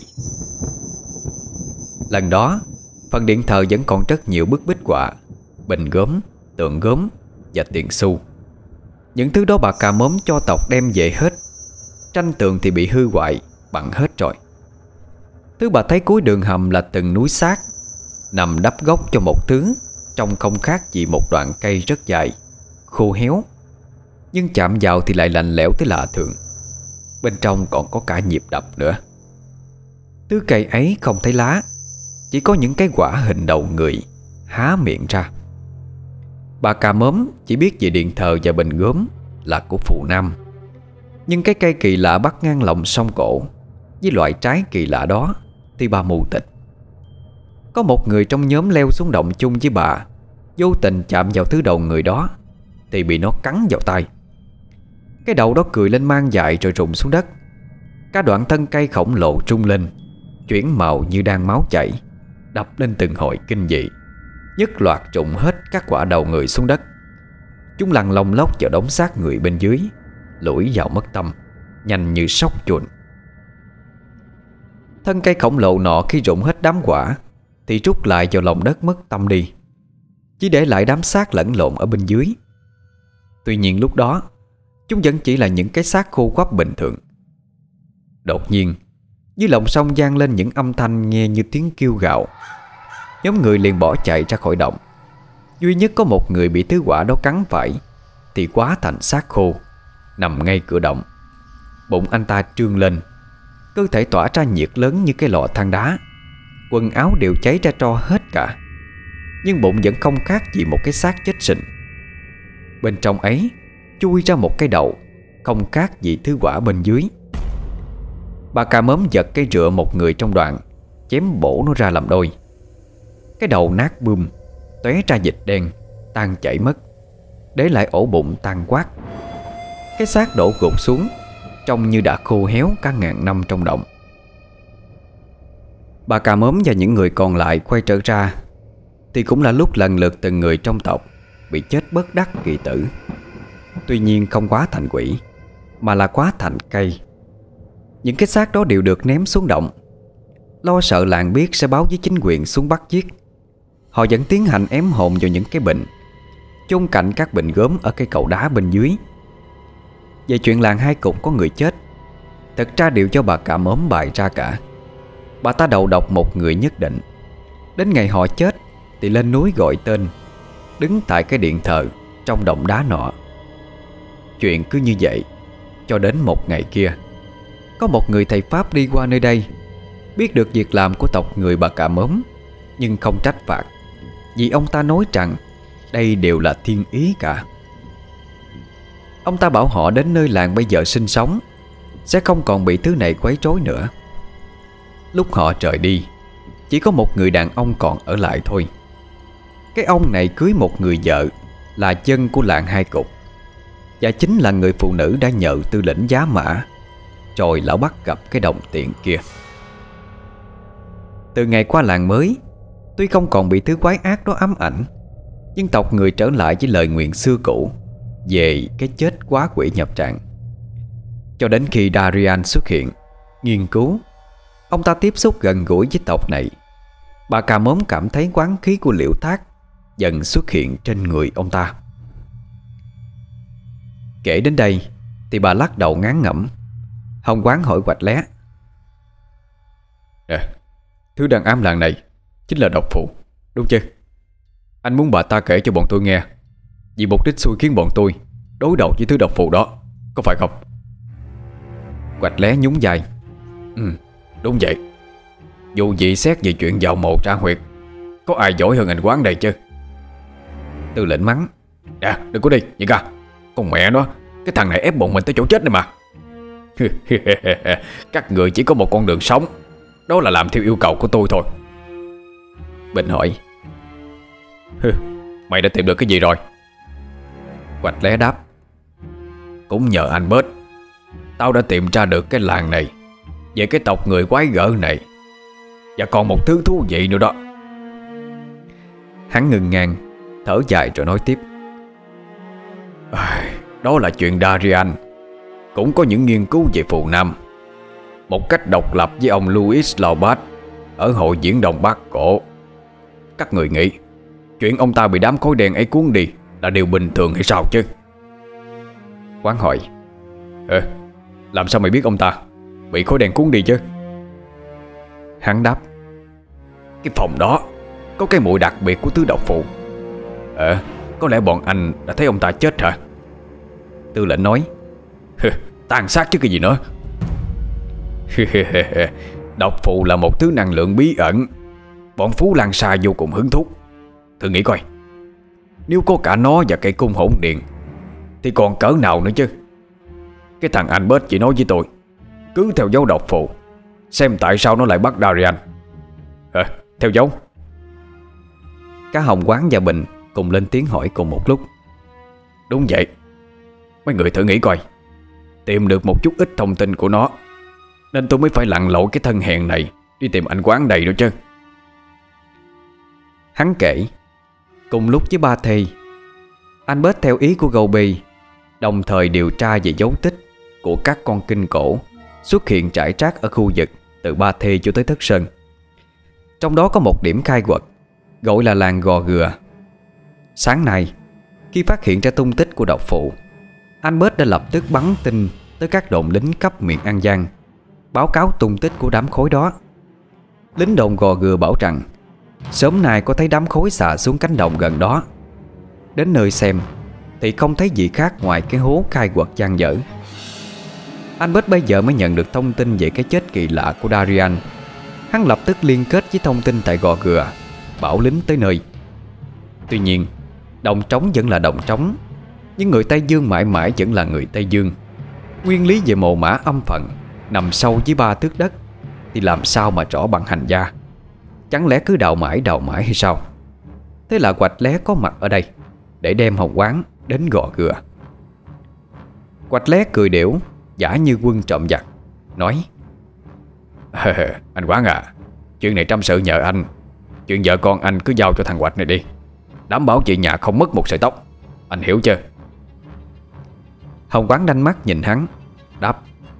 Lần đó, phần điện thờ vẫn còn rất nhiều bức bích họa, bình gốm, tượng gốm và tiền xu. Những thứ đó bà cà mớm cho tộc đem về hết. Tranh tường thì bị hư hoại bằng hết rồi. Thứ bà thấy cuối đường hầm là từng núi xác nằm đắp gốc cho một thứ trông không khác gì một đoạn cây rất dài, khô héo, nhưng chạm vào thì lại lạnh lẽo tới lạ thường. Bên trong còn có cả nhịp đập nữa. Thứ cây ấy không thấy lá, chỉ có những cái quả hình đầu người há miệng ra. Bà cà mớm chỉ biết về điện thờ và bình gốm là của Phù Nam, nhưng cái cây kỳ lạ bắt ngang lòng sông Cổ với loại trái kỳ lạ đó thì bà mù tịt. Có một người trong nhóm leo xuống động chung với bà, vô tình chạm vào thứ đầu người đó thì bị nó cắn vào tay. Cái đầu đó cười lên mang dại rồi rụng xuống đất. Cả đoạn thân cây khổng lồ trung lên, chuyển màu như đang máu chảy, đập lên từng hồi kinh dị, nhất loạt trụng hết các quả đầu người xuống đất. Chúng lăn lông lóc vào đống xác người bên dưới, lủi vào mất tâm, nhanh như sóc chuồn. Thân cây khổng lồ nọ khi rụng hết đám quả thì trút lại vào lòng đất mất tâm đi, chỉ để lại đám xác lẫn lộn ở bên dưới. Tuy nhiên lúc đó chúng vẫn chỉ là những cái xác khô quắp bình thường. Đột nhiên dưới lòng sông vang lên những âm thanh nghe như tiếng kêu gào. Nhóm người liền bỏ chạy ra khỏi động. Duy nhất có một người bị thứ quả đó cắn phải thì hóa thành xác khô, nằm ngay cửa động. Bụng anh ta trương lên, cơ thể tỏa ra nhiệt lớn như cái lò than đá. Quần áo đều cháy ra tro hết cả, nhưng bụng vẫn không khác gì một cái xác chết sình. Bên trong ấy chui ra một cái đầu, không khác gì thứ quả bên dưới. Bà cà mớm giật cây rựa một người trong đoàn, chém bổ nó ra làm đôi. Cái đầu nát bươm, tóe ra dịch đen, tan chảy mất, để lại ổ bụng tan quát. Cái xác đổ gục xuống, trông như đã khô héo cả ngàn năm trong động. Bà cà mớm và những người còn lại quay trở ra thì cũng là lúc lần lượt từng người trong tộc bị chết bất đắc kỳ tử. Tuy nhiên không quá thành quỷ, mà là quá thành cây. Những cái xác đó đều được ném xuống động. Lo sợ làng biết sẽ báo với chính quyền xuống bắt giết, họ vẫn tiến hành ém hồn vào những cái bình, chôn cạnh các bình gốm ở cây cầu đá bên dưới. Về chuyện làng hai cục có người chết, thật ra đều cho bà cà mớm bày ra cả. Bà ta đầu độc một người nhất định, đến ngày họ chết thì lên núi gọi tên, đứng tại cái điện thờ trong động đá nọ. Chuyện cứ như vậy cho đến một ngày kia, có một người thầy Pháp đi qua nơi đây, biết được việc làm của tộc người bà cà mớm, nhưng không trách phạt, vì ông ta nói rằng đây đều là thiên ý cả. Ông ta bảo họ đến nơi làng bây giờ sinh sống sẽ không còn bị thứ này quấy rối nữa. Lúc họ rời đi, chỉ có một người đàn ông còn ở lại thôi. Cái ông này cưới một người vợ là dân của làng hai cục, và chính là người phụ nữ đã nhờ tư lĩnh giá mã, rồi lão bắt gặp cái đồng tiền kia. Từ ngày qua làng mới, tuy không còn bị thứ quái ác đó ám ảnh, nhưng tộc người trở lại với lời nguyện xưa cũ về cái chết quá quỷ nhập trạng. Cho đến khi Darian xuất hiện, nghiên cứu, ông ta tiếp xúc gần gũi với tộc này, bà cà mớm cảm thấy oán khí của Liễu Thác dần xuất hiện trên người ông ta. Kể đến đây thì bà lắc đầu ngán ngẩm. Hồng Quán hỏi Quạch Lé: Nè, thứ đang ám làng này chính là độc phụ, đúng chứ? Anh muốn bà ta kể cho bọn tôi nghe, vì mục đích xui khiến bọn tôi đối đầu với thứ độc phụ đó, có phải không? Quạch Lé nhún vai: Ừ, đúng vậy. Dù gì xét về chuyện vào mồ tra huyệt, có ai giỏi hơn anh Quán đây chứ? Tư lệnh mắng: Nè, đừng có đi, nhị ca. Con mẹ nó, cái thằng này ép bọn mình tới chỗ chết này mà. Các người chỉ có một con đường sống, đó là làm theo yêu cầu của tôi thôi. Bình hỏi: Mày đã tìm được cái gì rồi? Quạch Lé đáp: Cũng nhờ anh Bớt, tao đã tìm ra được cái làng này, về cái tộc người quái gở này, và còn một thứ thú vị nữa đó. Hắn ngừng ngang, thở dài rồi nói tiếp: Đó là chuyện Darian cũng có những nghiên cứu về phù nam, một cách độc lập với ông Louis Laubach ở hội diễn Đông Bắc cổ. Các người nghĩ chuyện ông ta bị đám khói đen ấy cuốn đi là điều bình thường hay sao chứ? Quán hỏi: Ờ, làm sao mày biết ông ta bị khói đen cuốn đi chứ? Hắn đáp: Cái phòng đó có cái mùi đặc biệt của thứ độc phụ. Ờ, có lẽ bọn anh đã thấy ông ta chết hả? Tư lệnh nói: Tàn sát chứ cái gì nữa. Độc phụ là một thứ năng lượng bí ẩn, bọn Phú Lan Sa vô cùng hứng thú. Thử nghĩ coi, nếu có cả nó và cây cung hỗn điện thì còn cỡ nào nữa chứ. Cái thằng anh Bớt chỉ nói với tôi, cứ theo dấu độc phụ, xem tại sao nó lại bắt Darian. Hả? Theo dấu? Cả Hồng Quán và Bình cùng lên tiếng hỏi cùng một lúc. Đúng vậy. Mấy người thử nghĩ coi, tìm được một chút ít thông tin của nó, nên tôi mới phải lặn lội cái thân hèn này đi tìm anh Quán đầy nữa chứ. Hắn kể, cùng lúc với ba thê, anh Bớt theo ý của Gobi đồng thời điều tra về dấu tích của các con kinh cổ xuất hiện rải rác ở khu vực từ Ba Thê cho tới Thất Sơn. Trong đó có một điểm khai quật gọi là làng Gò Gừa. Sáng nay, khi phát hiện ra tung tích của độc phụ, anh Bớt đã lập tức bắn tin tới các đồn lính cấp miền An Giang, báo cáo tung tích của đám khối đó. Lính đồn Gò Gừa bảo rằng sớm nay có thấy đám khối xà xuống cánh đồng gần đó. Đến nơi xem thì không thấy gì khác ngoài cái hố khai quật dang dở. Albert bây giờ mới nhận được thông tin về cái chết kỳ lạ của Darian. Hắn lập tức liên kết với thông tin tại Gò Gừa, bảo lính tới nơi. Tuy nhiên, đồng trống vẫn là đồng trống, nhưng người Tây Dương mãi mãi vẫn là người Tây Dương. Nguyên lý về mồ mả âm phận nằm sâu dưới ba thước đất thì làm sao mà rõ bằng hành gia? Chẳng lẽ cứ đào mãi đào mãi hay sao? Thế là Quạch Lé có mặt ở đây để đem Hồng Quán đến Gò Gừa. Quạch Lé cười đểu, giả như quân trộm giặc, nói: Anh Quán à, chuyện này trăm sự nhờ anh. Chuyện vợ con anh cứ giao cho thằng Quạch này đi, đảm bảo chị nhà không mất một sợi tóc. Anh hiểu chưa? Hồng Quán đanh mắt nhìn hắn, đáp: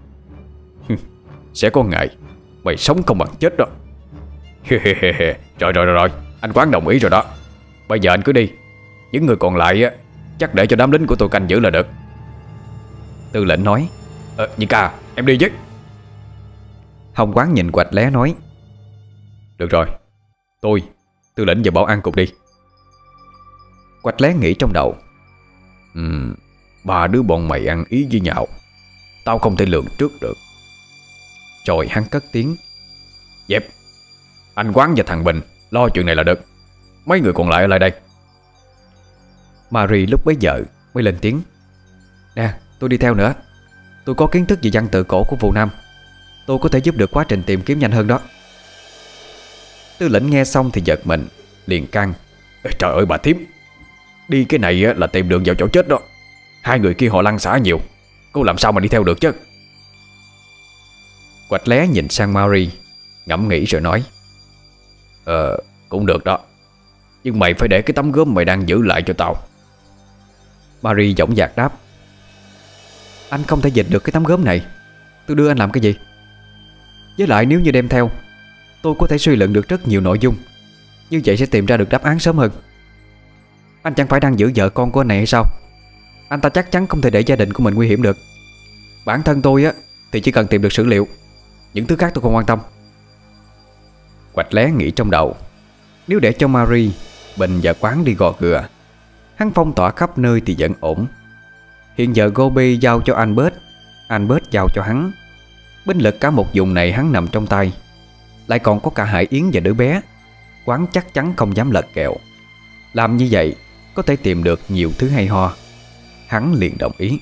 Sẽ có ngày mày sống không bằng chết đó. Rồi rồi rồi rồi, anh Quán đồng ý rồi đó. Bây giờ anh cứ đi, những người còn lại á chắc để cho đám lính của tôi canh giữ là được. Tư lệnh nói: Ờ, Nhị ca, em đi chứ. Hồng Quán nhìn Quạch Lé nói: Được rồi, tôi, Tư lệnh và Bảo An cùng đi. Quạch Lé nghĩ trong đầu: Ừm, ba đứa bọn mày ăn ý với nhau, tao không thể lường trước được. Rồi hắn cất tiếng: Dẹp, anh Quán và thằng Bình lo chuyện này là được. Mấy người còn lại ở lại đây. Marie lúc bấy giờ mới lên tiếng: Nè, tôi đi theo nữa. Tôi có kiến thức về văn tự cổ của Phù Nam, tôi có thể giúp được quá trình tìm kiếm nhanh hơn đó. Tư lệnh nghe xong thì giật mình, liền can: Trời ơi bà thím, đi cái này là tìm đường vào chỗ chết đó. Hai người kia họ lăn xả nhiều, cô làm sao mà đi theo được chứ? Quạch Lé nhìn sang Marie, ngẫm nghĩ rồi nói: Ờ, cũng được đó, nhưng mày phải để cái tấm gốm mày đang giữ lại cho tao. Marie dõng dạc đáp: Anh không thể dịch được cái tấm gốm này, tôi đưa anh làm cái gì? Với lại nếu như đem theo, tôi có thể suy luận được rất nhiều nội dung, như vậy sẽ tìm ra được đáp án sớm hơn. Anh chẳng phải đang giữ vợ con của anh này hay sao? Anh ta chắc chắn không thể để gia đình của mình nguy hiểm được. Bản thân tôi á thì chỉ cần tìm được sử liệu, những thứ khác tôi không quan tâm. Quạch Lé nghĩ trong đầu, nếu để cho Marie, Bình và Quán đi Gò Gừa, hắn phong tỏa khắp nơi thì vẫn ổn. Hiện giờ Gobi giao cho Albert, Albert giao cho hắn. Binh lực cả một vùng này hắn nằm trong tay, lại còn có cả Hải Yến và đứa bé. Quán chắc chắn không dám lật kèo. Làm như vậy có thể tìm được nhiều thứ hay ho. Hắn liền đồng ý.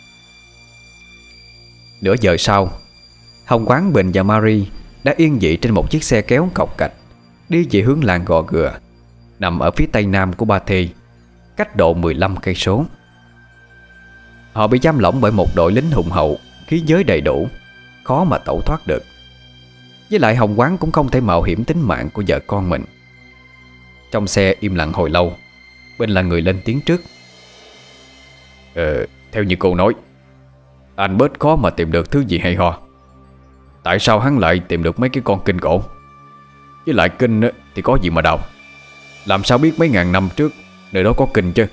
Nửa giờ sau, Hồng Quán, Bình và Marie đã yên vị trên một chiếc xe kéo cọc cạch, đi về hướng làng Gò Gừa, nằm ở phía tây nam của Ba Thê, cách độ mười lăm cây số. Họ bị giam lỏng bởi một đội lính hùng hậu, khí giới đầy đủ, khó mà tẩu thoát được. Với lại Hồng Quán cũng không thể mạo hiểm tính mạng của vợ con mình. Trong xe im lặng hồi lâu, Bình là người lên tiếng trước: Ờ, theo như cô nói, anh bớt khó mà tìm được thứ gì hay ho. Tại sao hắn lại tìm được mấy cái con kinh cổ? Với lại kinh thì có gì mà đào? Làm sao biết mấy ngàn năm trước nơi đó có kinh chứ?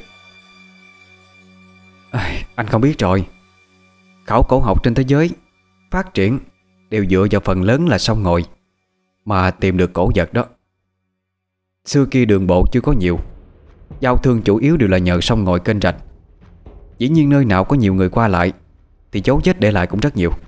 À, anh không biết rồi. Khảo cổ học trên thế giới phát triển đều dựa vào phần lớn là sông ngòi mà tìm được cổ vật đó. Xưa kia đường bộ chưa có nhiều, giao thương chủ yếu đều là nhờ sông ngòi kênh rạch. Dĩ nhiên nơi nào có nhiều người qua lại thì dấu vết để lại cũng rất nhiều.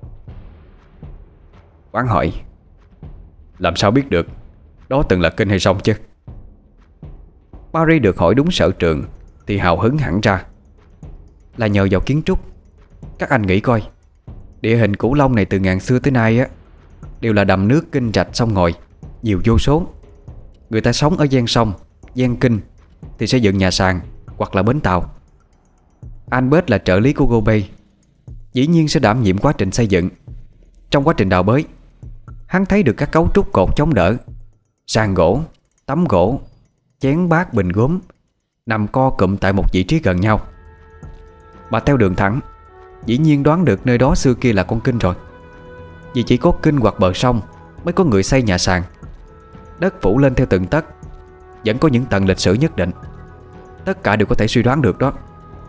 Quán hỏi: Làm sao biết được đó từng là kênh hay sông chứ? Marie được hỏi đúng sở trường thì hào hứng hẳn ra: Là nhờ vào kiến trúc. Các anh nghĩ coi, địa hình Cửu Long này từ ngàn xưa tới nay á đều là đầm nước kênh rạch sông ngòi, nhiều vô số. Người ta sống ở ven sông, ven kinh thì xây dựng nhà sàn hoặc là bến tàu. Albert là trợ lý của Gobi, dĩ nhiên sẽ đảm nhiệm quá trình xây dựng. Trong quá trình đào bới, hắn thấy được các cấu trúc cột chống đỡ, sàn gỗ, tấm gỗ, chén bát bình gốm nằm co cụm tại một vị trí gần nhau. Mà theo đường thẳng, dĩ nhiên đoán được nơi đó xưa kia là con kinh rồi. Vì chỉ có kinh hoặc bờ sông mới có người xây nhà sàn. Đất phủ lên theo từng tấc, vẫn có những tầng lịch sử nhất định. Tất cả đều có thể suy đoán được đó.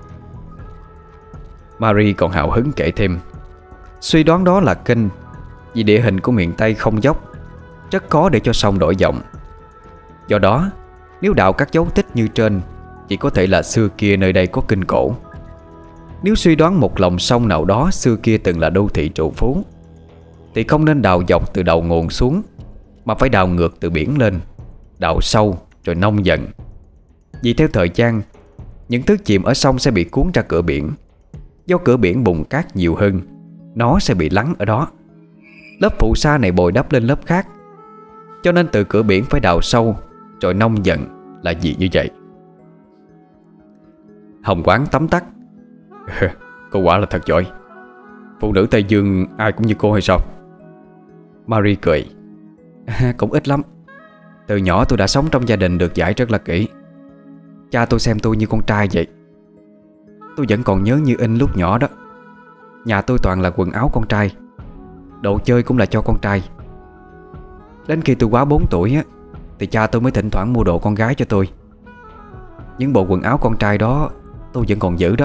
Marie còn hào hứng kể thêm: Suy đoán đó là kinh vì địa hình của miền Tây không dốc, rất khó để cho sông đổi dòng. Do đó, nếu đào các dấu tích như trên, chỉ có thể là xưa kia nơi đây có kinh cổ. Nếu suy đoán một lòng sông nào đó xưa kia từng là đô thị trù phú, thì không nên đào dọc từ đầu nguồn xuống, mà phải đào ngược từ biển lên, đào sâu rồi nông dần. Vì theo thời gian, những thứ chìm ở sông sẽ bị cuốn ra cửa biển. Do cửa biển bùn cát nhiều hơn, nó sẽ bị lắng ở đó. Lớp phù sa này bồi đắp lên lớp khác, cho nên từ cửa biển phải đào sâu rồi nông dần là gì như vậy. Hồng Quán tấm tắc. Cô quả là thật giỏi. Phụ nữ Tây Dương ai cũng như cô hay sao? Marie cười. À, cũng ít lắm. Từ nhỏ tôi đã sống trong gia đình được dạy rất là kỹ. Cha tôi xem tôi như con trai vậy. Tôi vẫn còn nhớ như in lúc nhỏ đó. Nhà tôi toàn là quần áo con trai, đồ chơi cũng là cho con trai. Đến khi tôi quá bốn tuổi á, thì cha tôi mới thỉnh thoảng mua đồ con gái cho tôi. Những bộ quần áo con trai đó tôi vẫn còn giữ đó.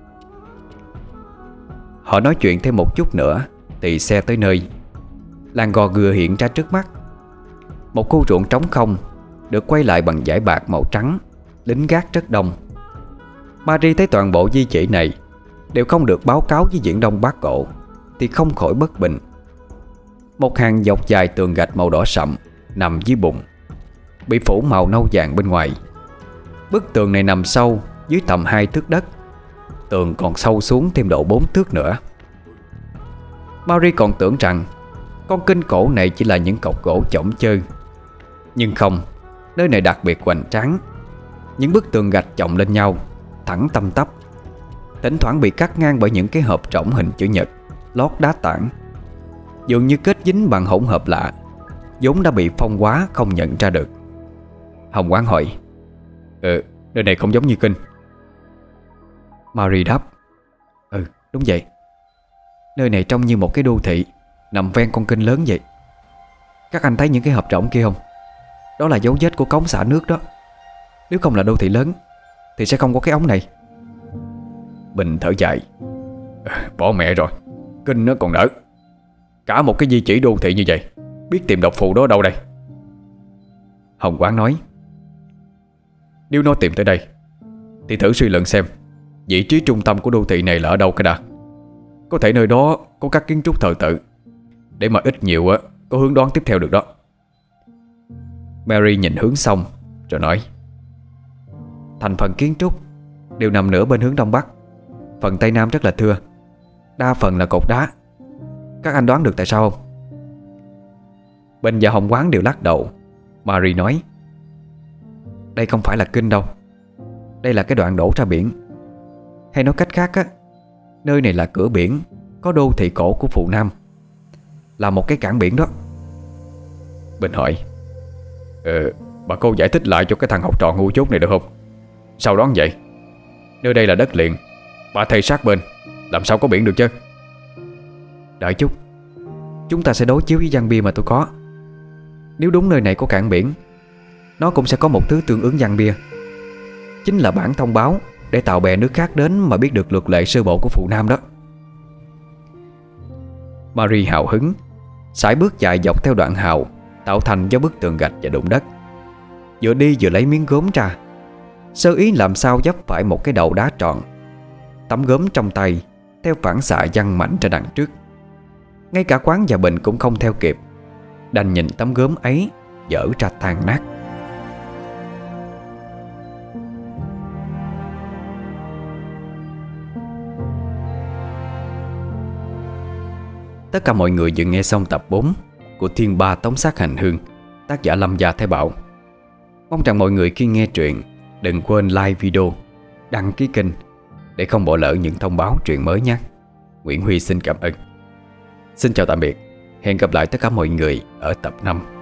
Họ nói chuyện thêm một chút nữa thì xe tới nơi. Làng Gò Gừa hiện ra trước mắt. Một khu ruộng trống không được quay lại bằng dải bạc màu trắng. Lính gác rất đông. Marie thấy toàn bộ di chỉ này đều không được báo cáo với Viễn Đông Bát Cổ thì không khỏi bất bình. Một hàng dọc dài tường gạch màu đỏ sậm nằm dưới bùn, bị phủ màu nâu vàng bên ngoài. Bức tường này nằm sâu dưới tầm hai thước đất. Tường còn sâu xuống thêm độ bốn thước nữa. Marie còn tưởng rằng con kinh cổ này chỉ là những cọc gỗ chỏng chơ. Nhưng không, nơi này đặc biệt hoành tráng. Những bức tường gạch chồng lên nhau, thẳng tăm tắp, thỉnh thoảng bị cắt ngang bởi những cái hộp rỗng hình chữ nhật lót đá tảng, dường như kết dính bằng hỗn hợp lạ, vốn đã bị phong hóa không nhận ra được. Hồng Quán hỏi. Ừ, nơi này không giống như kinh. Marie đáp. Ừ, đúng vậy. Nơi này trông như một cái đô thị nằm ven con kênh lớn vậy. Các anh thấy những cái hộp rỗng kia không? Đó là dấu vết của cống xả nước đó. Nếu không là đô thị lớn thì sẽ không có cái ống này. Bình thở dài. Bỏ mẹ rồi, kinh nó còn đỡ. Cả một cái di chỉ đô thị như vậy, biết tìm độc phù đó ở đâu đây? Hồng Quán nói. Nếu nó tìm tới đây thì thử suy luận xem vị trí trung tâm của đô thị này là ở đâu cái đã. Có thể nơi đó có các kiến trúc thờ tự, để mà ít nhiều á có hướng đoán tiếp theo được đó. Mary nhìn hướng sông rồi nói. Thành phần kiến trúc đều nằm nửa bên hướng đông bắc. Phần tây nam rất là thưa, đa phần là cột đá. Các anh đoán được tại sao không? Bình và Hồng Quán đều lắc đầu. Marie nói. Đây không phải là kinh đâu. Đây là cái đoạn đổ ra biển. Hay nói cách khác á, nơi này là cửa biển có đô thị cổ của Phù Nam, là một cái cảng biển đó. Bình hỏi. Ờ, bà cô giải thích lại cho cái thằng học trò ngu chốt này được không? Sao đoán vậy? Nơi đây là đất liền, bà thầy sát bên, làm sao có biển được chứ? Đợi chút, chúng ta sẽ đối chiếu với văn bia mà tôi có. Nếu đúng nơi này có cảng biển, nó cũng sẽ có một thứ tương ứng văn bia, chính là bản thông báo để tàu bè nước khác đến mà biết được luật lệ sơ bộ của Phù Nam đó. Marie hào hứng sải bước chạy dọc theo đoạn hào tạo thành do bức tường gạch và đụng đất. Vừa đi vừa lấy miếng gốm ra, sơ ý làm sao dấp phải một cái đầu đá tròn. Tấm gốm trong tay theo phản xạ văng mạnh ra đằng trước. Ngay cả Quán và Bình cũng không theo kịp, đành nhìn tấm gốm ấy dở ra tan nát. Tất cả mọi người vừa nghe xong tập bốn của Thiên Ba Tống Sát Hành Hương, tác giả Lâm Gia Thái Bảo. Mong rằng mọi người khi nghe truyện đừng quên like video, đăng ký kênh để không bỏ lỡ những thông báo truyện mới nhé. Nguyễn Huy xin cảm ơn. Xin chào tạm biệt. Hẹn gặp lại tất cả mọi người ở tập năm.